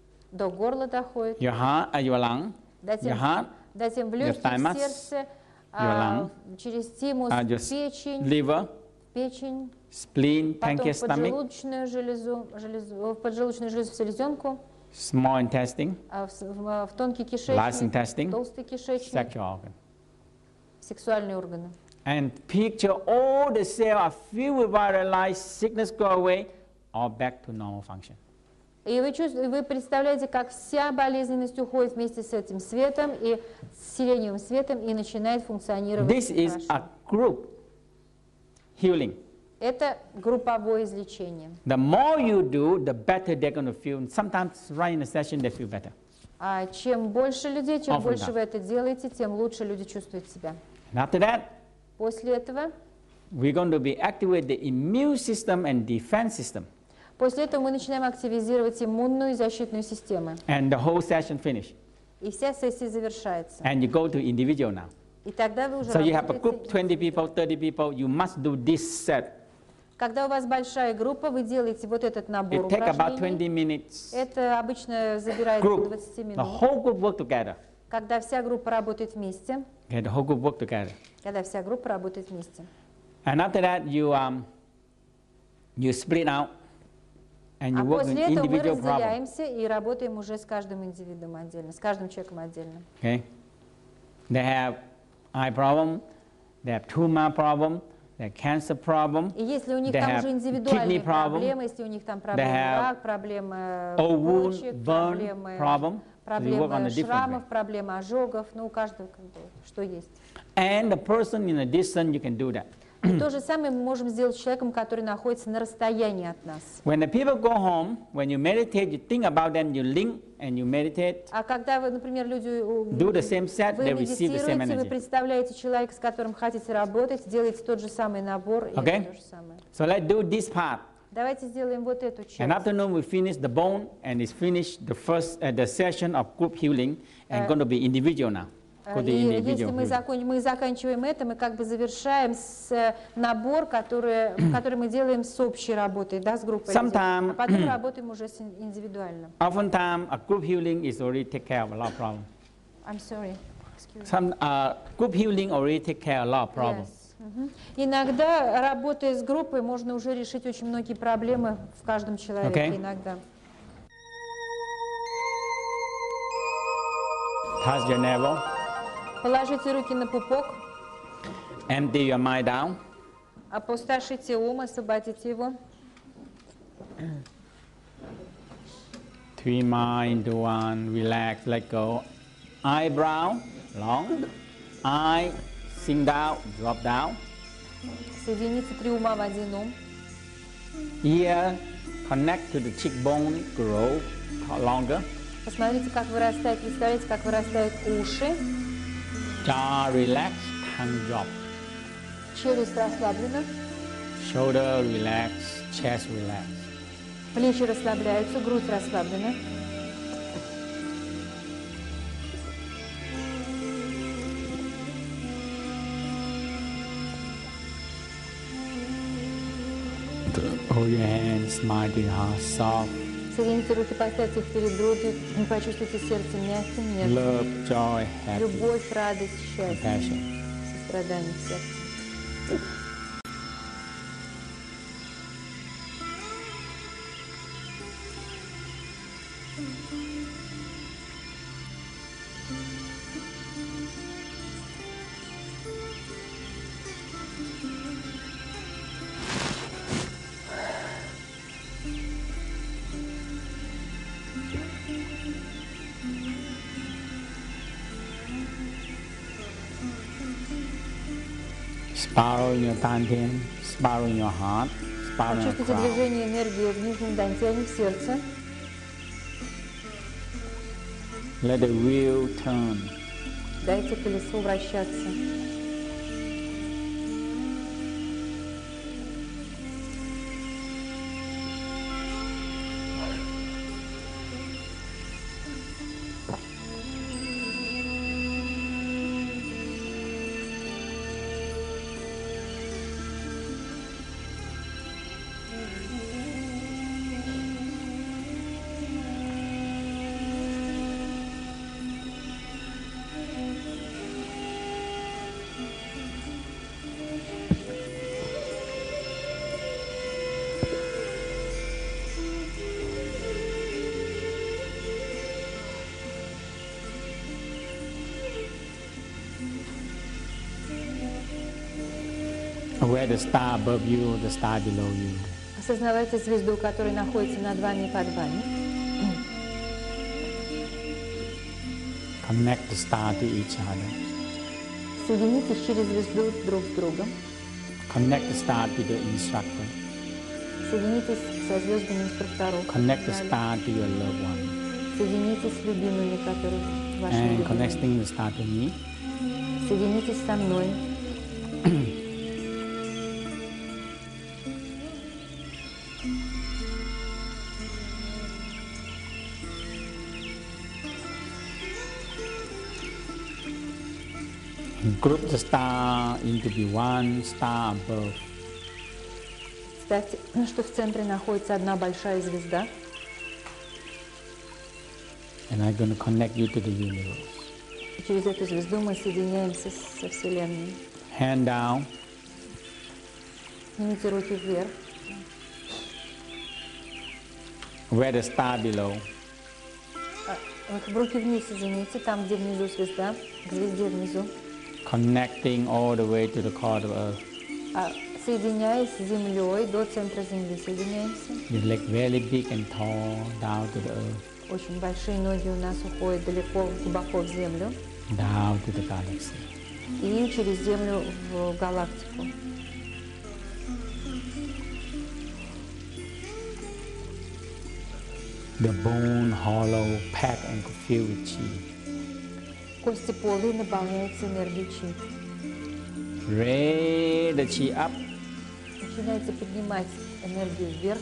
До горла доходит, your heart, uh, your lung, затем, your heart, затем в your легкие, в thymus, сердце, а, через тимус, uh, в your печень, liver, в печень, spleen, потом pancreas, в stomach, поджелудочную железу, железу, в поджелудочную железу, в селезенку, small intestine, а в, с- в- в тонкий large кишечник, intestine, толстый кишечник, sexual organ. сексуальные органы. And picture all the cells are filled with violet light, sickness go away, all back to normal function. И вы, чувствуете, вы представляете, как вся болезненность уходит вместе с этим светом и с сиреневым светом и начинает функционировать This is хорошо. a group healing. Это групповое излечение. The more you do, the better they're going to feel. Sometimes right in the session they feel better. А чем больше людей, чем Often больше да. вы это делаете, тем лучше люди чувствуют себя. And after that, После этого, we're going to be activate the immune system and defense system. после этого мы начинаем активизировать иммунную и защитную системы. And the whole session finish. И вся сессия завершается. And you go to individual now. И тогда вы уже So you have a работаете group, twenty people, индивидуально. thirty people, you must do this set. Когда у вас большая группа, вы делаете вот этот набор It take about упражнений. twenty minutes. Это обычно забирает Group. до двадцати The минут. whole group work together. Когда вся группа работает вместе, Okay, the whole group work together. когда вся группа работает вместе. And after that, you um, you split out and you А work on после этого мы individual problem. разделяемся и работаем уже с каждым индивидом отдельно, с каждым человеком отдельно. Okay, they have eye problem, they have tumor problem, they have cancer problem, И если у них They там have уже индивидуальные kidney problem. проблемы, если у них там проблемы have рак, проблемы old wound, почек, burn проблемы, problem. So you work on проблемы a different шрамов, way. проблемы ожогов, ну у каждого как бы, что есть. And the person in a distance, you can do that. И то же самое мы можем сделать с человеком, который находится на расстоянии от нас. When the people go home, when you meditate, you think about them, you link and you meditate. А когда вы, например, люди у- Do the same set, вы they receive the same медитируете, вы energy. представляете человека, с которым хотите работать, делаете тот же самый набор, и Okay. это то же самое. So let's do this part. Давайте сделаем вот эту часть. And afternoon we finish the bone and it's finished the first uh, the session of group healing and Uh, going to be individual now. Go to И если individual мы, healing. закон, мы заканчиваем это, мы как бы завершаем с э, набор, который, который мы делаем с общей работой, да, с группой людей. Sometime- А потом работаем уже с ин- индивидуально. Oftentimes a group healing is already take care of a lot of problems. I'm sorry. Excuse me. Some uh, group healing already take care of a lot of problems. Yes. Мгм. Иногда, работая с группой, можно уже решить очень многие проблемы в каждом человеке. Okay. Иногда. Touch your navel. Положите руки на пупок, Empty your mind down. опустошите ум, освободите его. Three mind into one. Relax, let go. Eyebrow, long. Eye, sink down, drop down. Соедините три ума в один ум. Ear, connect to the cheekbone, grow longer. Посмотрите, как вырастает, представляете, как вырастают уши. Jaw, relax, tongue drop. Челюсть расслаблена. Shoulder, relax, chest, relax. Плечи расслабляются, грудь расслаблена. Hold your hands, smile to your heart, soft. Соедините руки, поставьте их перед грудью. Почувствуйте сердце мягким, нежным. Love, joy, happy, Любовь, радость, счастье, compassion. сострадание в сердце. Sparrow in your dantian, sparrow in your heart, sparrow in your Почувствуйте crown. движение энергии в нижнем дантяне, в сердце. Let the wheel turn. Дайте колесу вращаться. Where the star above you, the star below you. Осознавайте звезду, которая находится над вами и под вами. Connect the star to each other. Соединитесь через звезду друг с другом. Connect the star to the instructor. Соединитесь со звездами инструкторов. Connect the star to your loved one. Соединитесь с любимыми, которые ваши And любимые. connecting the star to me. Соединитесь со мной. Group the star into be one star above. Представьте, что в центре находится одна большая звезда. And I'm going to connect you to the universe. И через эту звезду мы соединяемся со Вселенной. Hand down. Поднимите руки вверх. Where the star below. А, руки вниз, извините, там, где внизу звезда, к звезде внизу. Connecting all the way to the core of earth. А, соединяясь с землей, до центра земли соединяемся. Your leg very big and tall down to the earth. Очень большие ноги у нас уходят далеко, глубоко в землю. Down to the galaxy. И через землю в галактику. The bone hollow, packed and filled with chi. Кости полые наполняются энергией чи. Raise the chi up. Начинаете поднимать энергию вверх.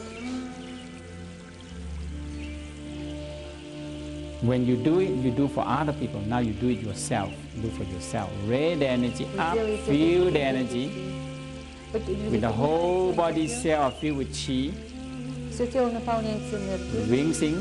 When you do it, you do for other people. Now you do it yourself. Do for yourself. Raise the energy up, feel the energy. With the whole body cell filled with chi. Все тело наполняется энергией. Rinsing.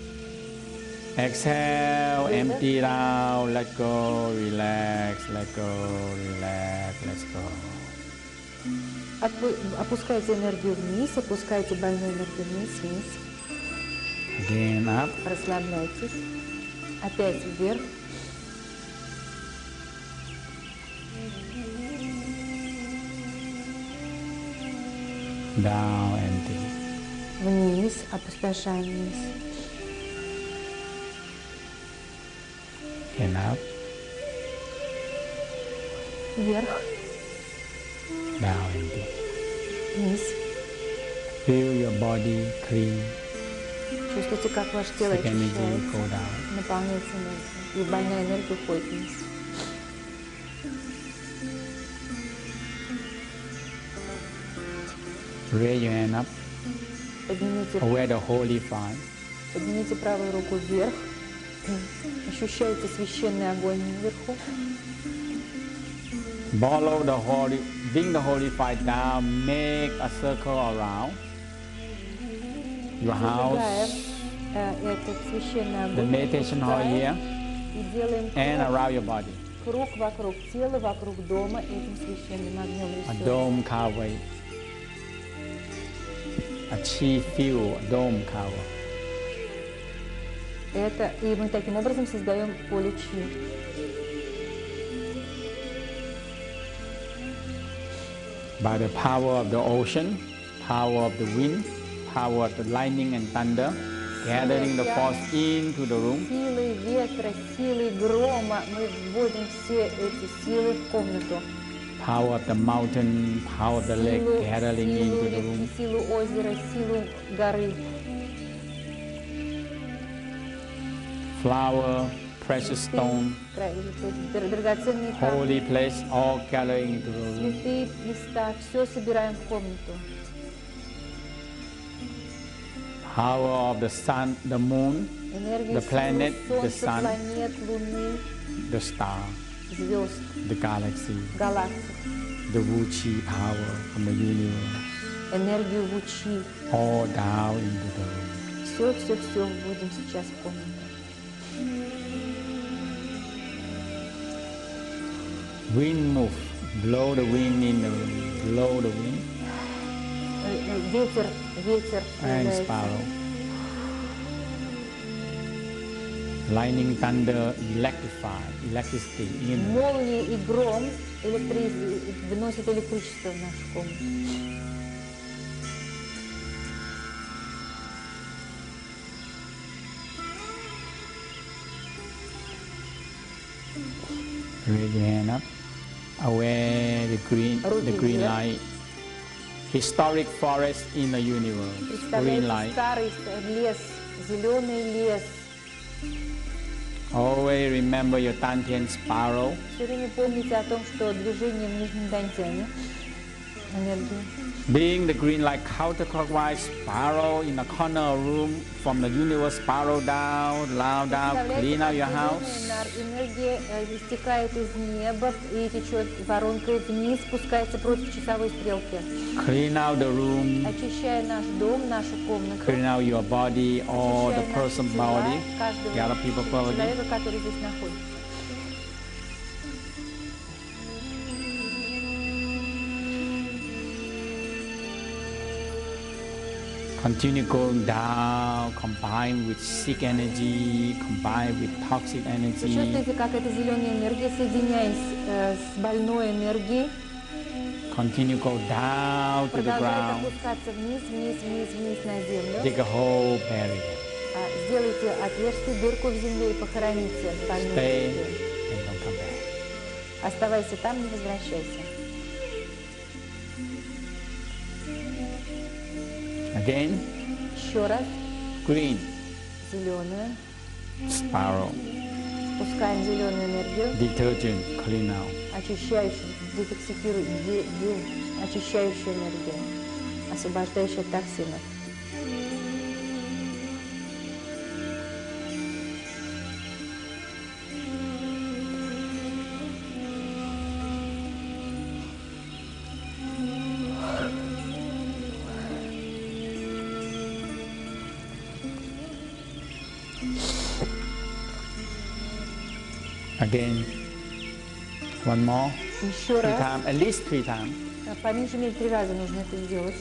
Exhale, empty it out, let go, relax, let go, relax, let's go. Отпу- Опускайте энергию вниз, опускайте больную энергию вниз, вниз. Again up. Расслабляйтесь. Опять вверх. down, empty. Вниз, опустошаем вниз. And up, Вверх, down, empty. вниз. Feel your body clean. Чувствуйте, как ваше тело Sick energy очищается, go down. наполняется энергией. И больная энергия уходит вниз. Raise your hand up. Поднимите, Aware the holy fire. поднимите правую руку вверх. Ощущайте священный огонь вверху. Follow the holy, bring the holy fire down. Make a circle around your Зажигаем house, э, этот священный the огонь. meditation hall here, И делаем and круг, around your body. круг вокруг тела, вокруг дома этим священным огнем A рисуем. dome cover. A chi field, a dome cover. Это, и мы таким образом создаем поле чи. By the power of the ocean, power of the wind, power of the lightning and thunder, gathering the force into the room. Силой ветра, силой грома мы вводим все эти силы в комнату. Power of the mountain, power of the lake, Силу, gathering силу into the реки, room. силу озера, силу горы. Flower, precious stone, Др- Драгоценные камни, holy place, all gathering into the room. цветы, листа, все собираем в комнату. Power of the sun, the moon, Энергию The planet, силы the Солнца, sun. планет, Луны, the star, звезд, the galaxy, галактик, the Wuchi power from the universe, энергию лучи. all down into the room. Все, все, все вводим сейчас в комнату. Wind move, blow the wind in the room, blow the wind, Э, э, Ветер, ветер and появляется. sparrow. Lightning, thunder, electrify, electricity in the room. Молнии и гром электри- выносят электричество в нашу комнату. Raise your hand up. Aware the green, the green light. Historic forest in the universe. Green Представляете light. старый лес, зеленый лес. Always remember your Dantian sparrow. Все время помните о том, что движение в нижнем дантяне, энергии. Being the green light counterclockwise spiral in the corner of room from the universe spiral down, down, down, clean out your house. Представляете, энергия э, истекает из неба и течет воронкой вниз, спускается против часовой стрелки, Clean out the room, очищая наш дом, нашу комнату. clean out your body or the Очищая наши person тела, body, каждого the other people body. человека, который здесь находится. Continue going down, combine with sick energy, combine with toxic Вы energy. чувствуете, как эта зеленая энергия, соединяясь э, с больной энергией, Continue go down to the продолжает ground. опускаться вниз, вниз, вниз, вниз на землю. Dig a whole barrier. А, Сделайте отверстие, дырку в земле и похороните больную Stay энергию. and don't come back. Оставайся там, не возвращайся. Again, Еще раз, green, зеленую. spiral, Пускаем зеленую энергию, detergent, clean out. очищающую, детоксикируем, де- де- очищающую энергию, освобождающую от токсинов. Again, one more, Еще three раз, times, at least three times. а, по меньшей мере три раза нужно это сделать.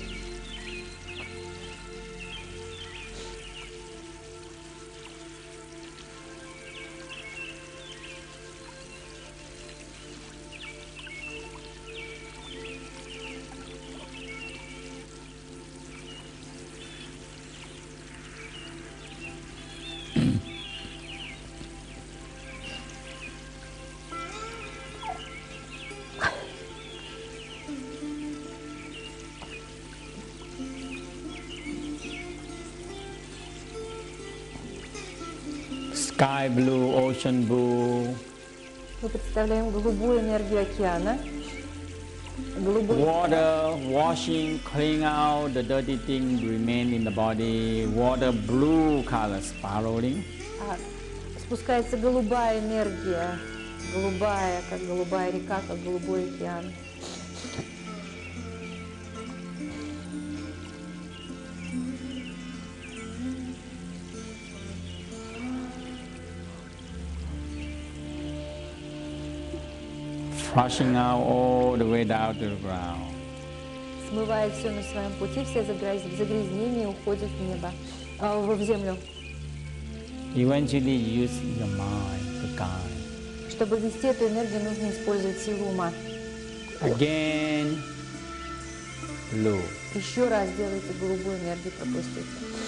Sky blue, ocean blue. Мы представляем голубую энергию океана. Голубой... Water washing, clean out the dirty things remain in the body. Water blue color spiraling. А, спускается голубая энергия, голубая, как голубая река, как голубой океан. Flushing out all the way down to the ground. Смывает все на своем пути, все загряз- загрязнения уходят в небо, а, в землю. Eventually use your mind to guide. Чтобы ввести эту энергию, нужно использовать силу ума. Again, blue. Еще раз делайте голубую энергию, пропустите.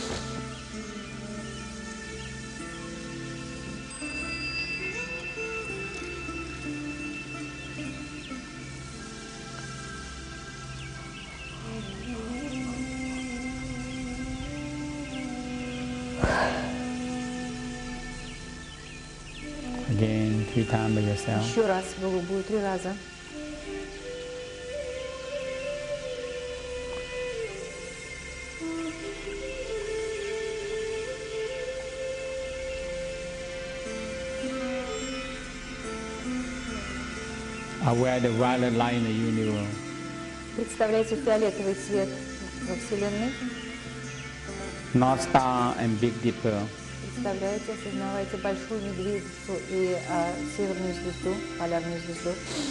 Again, three times by yourself. Еще раз голубую, три раза. Aware the violet light in the universe. Представляете фиолетовый цвет во Вселенной. North Star and Big Dipper. Представляете, осознавайте большую медведицу и а, северную звезду, полярную звезду.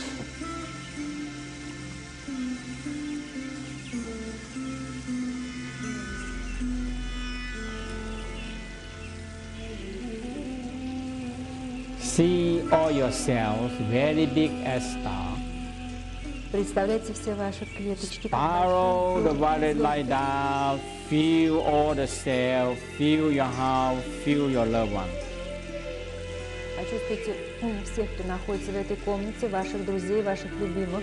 See all your cells very big as star. Представляйте все ваши клеточки. как Spiral the большие violet звезды. light down. Feel all the cells. Feel your house. Feel your loved one. Почувствуйте м, всех, кто находится в этой комнате, ваших друзей, ваших любимых.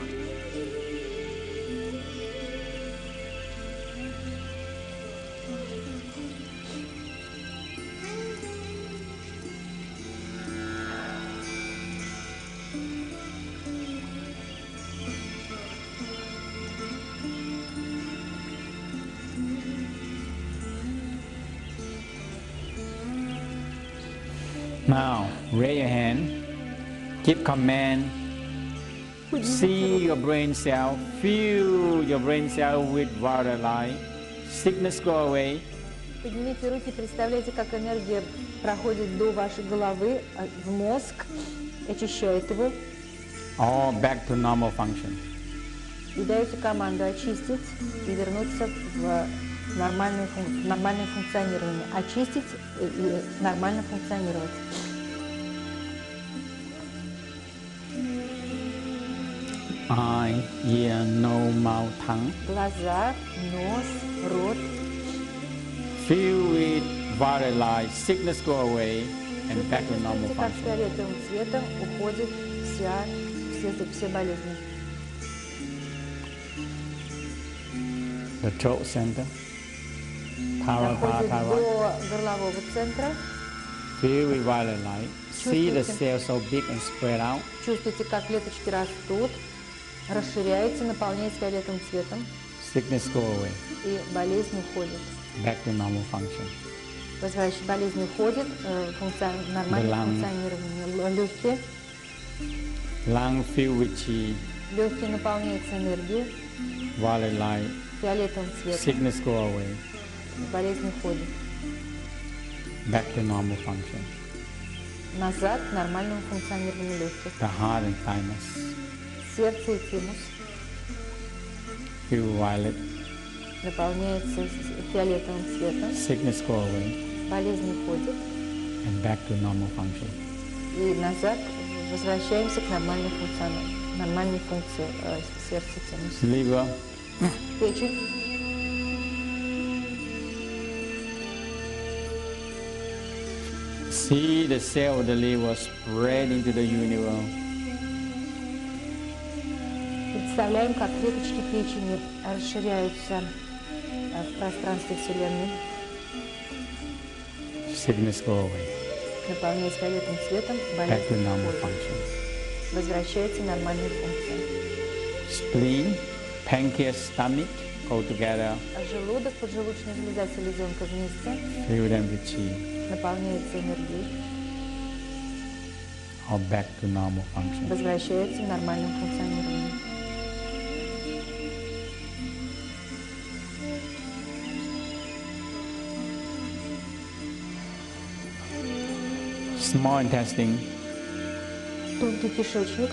Now, raise your hand. Give command. See your brain cell. Feel your brain cell with violet light. Sickness go away. Поднимите руки, представляйте, как энергия проходит до вашей головы, а, в мозг, очищает его. All back to normal function. И даете команду очистить и вернуться в нормальное, функ- нормальное функционирование. Очистить и, и нормально функционировать. Eye, ear, nose, mouth, tongue. Глаза, нос, рот. Feel with violet light. Sickness go away and back to normal Чувствуйте, как function. фиолетовым цветом уходит вся, все, все болезни. The throat center. Tara, Доходит tara. до горлового центра. Feel with violet light. See the Чувствуйте. cells so big and spread out. Чувствуйте, как клеточки растут, расширяются, наполняются фиолетовым цветом, Sickness go away. и болезнь уходит. Back to normal function. Возвращ- болезнь уходит, э, функцион- нормальное Lung. функционирование. Л- Легкие, Lung filled with chi. легкие наполняются энергией, Violet light. фиолетовым цветом, Sickness go away. болезнь уходит. Back to normal function. Назад к нормальному функционированию легких. The heart and thymus. Сердце и тимус Feel violet. наполняется с- фиолетовым цветом, Sickness go away болезнь уходит, and back to normal function. и назад возвращаемся к нормальной функции, нормальной функции э, сердца, тимуса. Liver. Печень. See the cell of the liver spread into the universe. Представляем, как клеточки печени расширяются э, в пространстве Вселенной. Sickness go away. Наполняясь фиолетовым цветом, back to болезнь normal уходит. function. Возвращается в нормальную функцию. Spleen, pancreas, stomach go together, А желудок, поджелудочная железа, селезенка вместе fill them with chi, наполняется энергией, or back to normal function. возвращается в нормальном функционировании. Small intestine, Тонкий кишечник,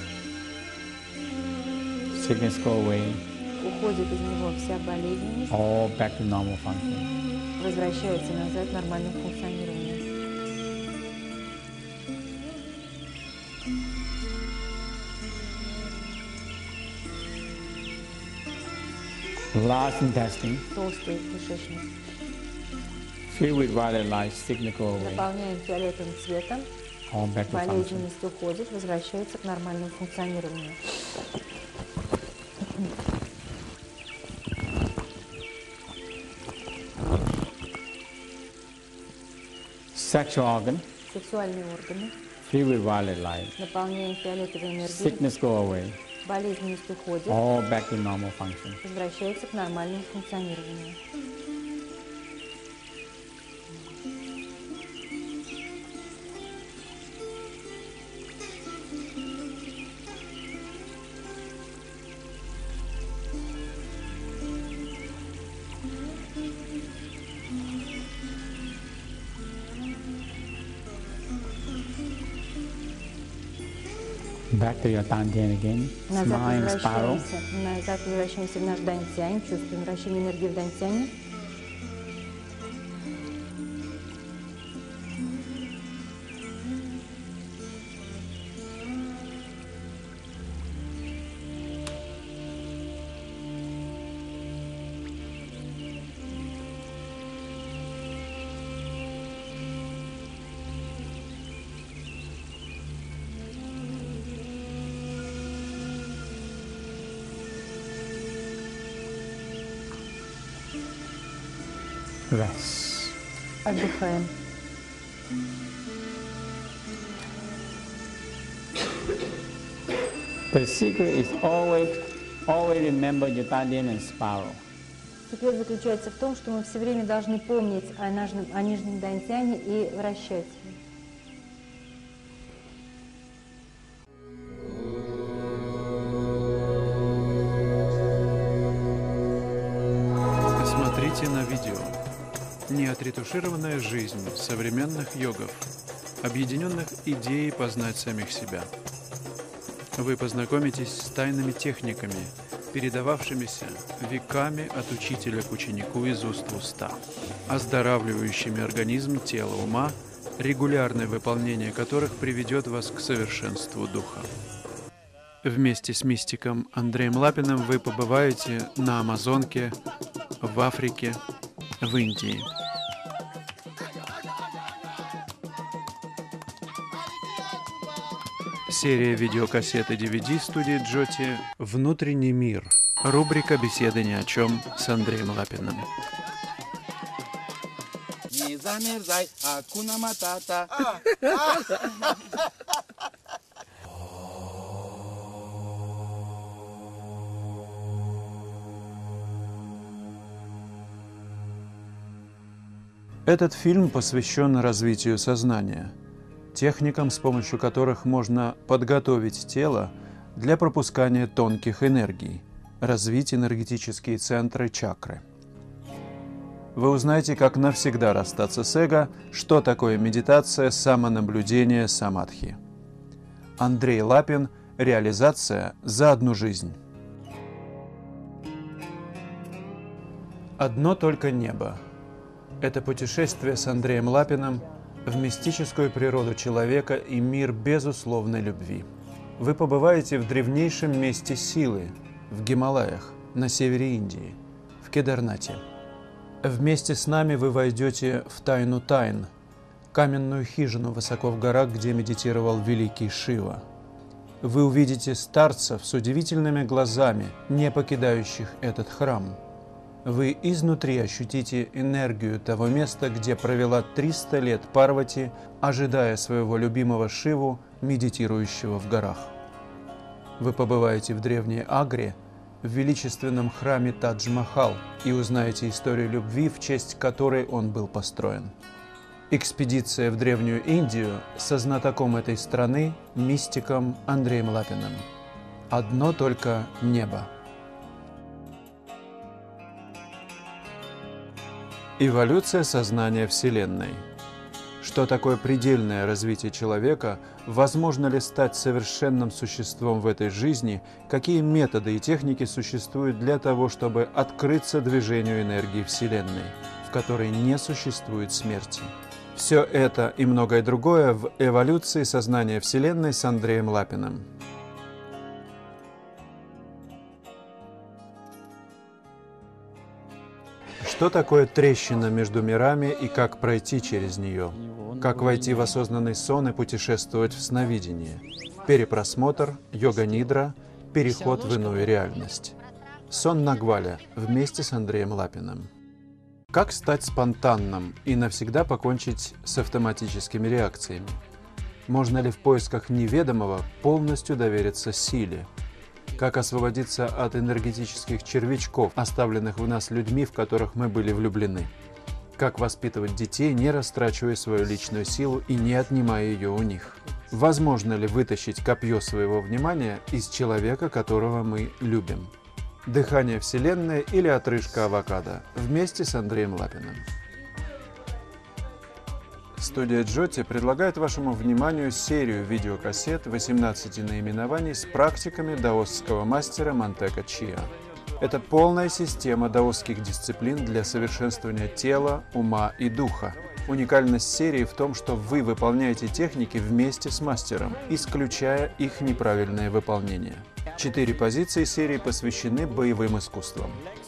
sickness go away, уходит из него вся болезненность, all back to normal function. возвращается назад в нормальное функционирование. Large intestine, Толстый кишечник filled with violet light, sickness go away, наполняем фиолетовым цветом, all back to function. болезненность уходит, возвращается к нормальному функционированию. Sexual organ, Сексуальные органы filled with violet light, наполняем фиолетовой энергией, sickness go away, болезненность уходит, all back to normal function. возвращается к нормальному функционированию. Back to your Dantian again, Назад smiling spiral. возвращаемся, назад возвращаемся в наш дантянь, чувствуем вращение энергии в дантяне. Rest. Отдыхаем. The secret is always, always remember your Dantian and spiral. Секрет заключается в том, что мы все время должны помнить о, нижнем, о нижнем дантяне и вращать его. Смотрите на видео. Неотретушированная жизнь современных йогов, объединенных идеей познать самих себя. Вы познакомитесь с тайными техниками, передававшимися веками от учителя к ученику из уст в уста, оздоравливающими организм, тело, ума, регулярное выполнение которых приведет вас к совершенству духа. Вместе с мистиком Андреем Лапиным вы побываете на Амазонке, в Африке, в Индии. Серия видеокассет и ди ви ди студии Джоти «Внутренний мир». Рубрика «Беседы ни о чем» с Андреем Лапиным. Не замерзай, акуна матата. Этот фильм посвящен развитию сознания, техникам, с помощью которых можно подготовить тело для пропускания тонких энергий, развить энергетические центры чакры. Вы узнаете, как навсегда расстаться с эго, что такое медитация, самонаблюдение, самадхи. Андрей Лапин. Реализация за одну жизнь. Одно только небо. Это путешествие с Андреем Лапиным в мистическую природу человека и мир безусловной любви. Вы побываете в древнейшем месте силы, в Гималаях, на севере Индии, в Кедарнате. Вместе с нами вы войдете в тайну тайн, каменную хижину высоко в горах, где медитировал великий Шива. Вы увидите старцев с удивительными глазами, не покидающих этот храм. вы изнутри ощутите энергию того места, где провела триста лет Парвати, ожидая своего любимого Шиву, медитирующего в горах. Вы побываете в древней Агре, в величественном храме Тадж-Махал, и узнаете историю любви, в честь которой он был построен. Экспедиция в Древнюю Индию со знатоком этой страны, мистиком Андреем Лапиным. Одно только небо. Эволюция сознания Вселенной. Что такое предельное развитие человека? Возможно ли стать совершенным существом в этой жизни? Какие методы и техники существуют для того, чтобы открыться движению энергии Вселенной, в которой не существует смерти? Все это и многое другое в эволюции сознания Вселенной с Андреем Лапиным. Что такое трещина между мирами и как пройти через нее? Как войти в осознанный сон и путешествовать в сновидение? Перепросмотр, йога-нидра, переход в иную реальность. Сон Нагваля вместе с Андреем Лапиным. Как стать спонтанным и навсегда покончить с автоматическими реакциями? Можно ли в поисках неведомого полностью довериться силе? Как освободиться от энергетических червячков, оставленных в нас людьми, в которых мы были влюблены? Как воспитывать детей, не растрачивая свою личную силу и не отнимая ее у них? Возможно ли вытащить копье своего внимания из человека, которого мы любим? Дыхание Вселенной или отрыжка авокадо вместе с Андреем Лапиным. Студия Джоти предлагает вашему вниманию серию видеокассет восемнадцати наименований с практиками даосского мастера Мантека Чиа. Это полная система даосских дисциплин для совершенствования тела, ума и духа. Уникальность серии в том, что вы выполняете техники вместе с мастером, исключая их неправильное выполнение. Четыре позиции серии посвящены боевым искусствам.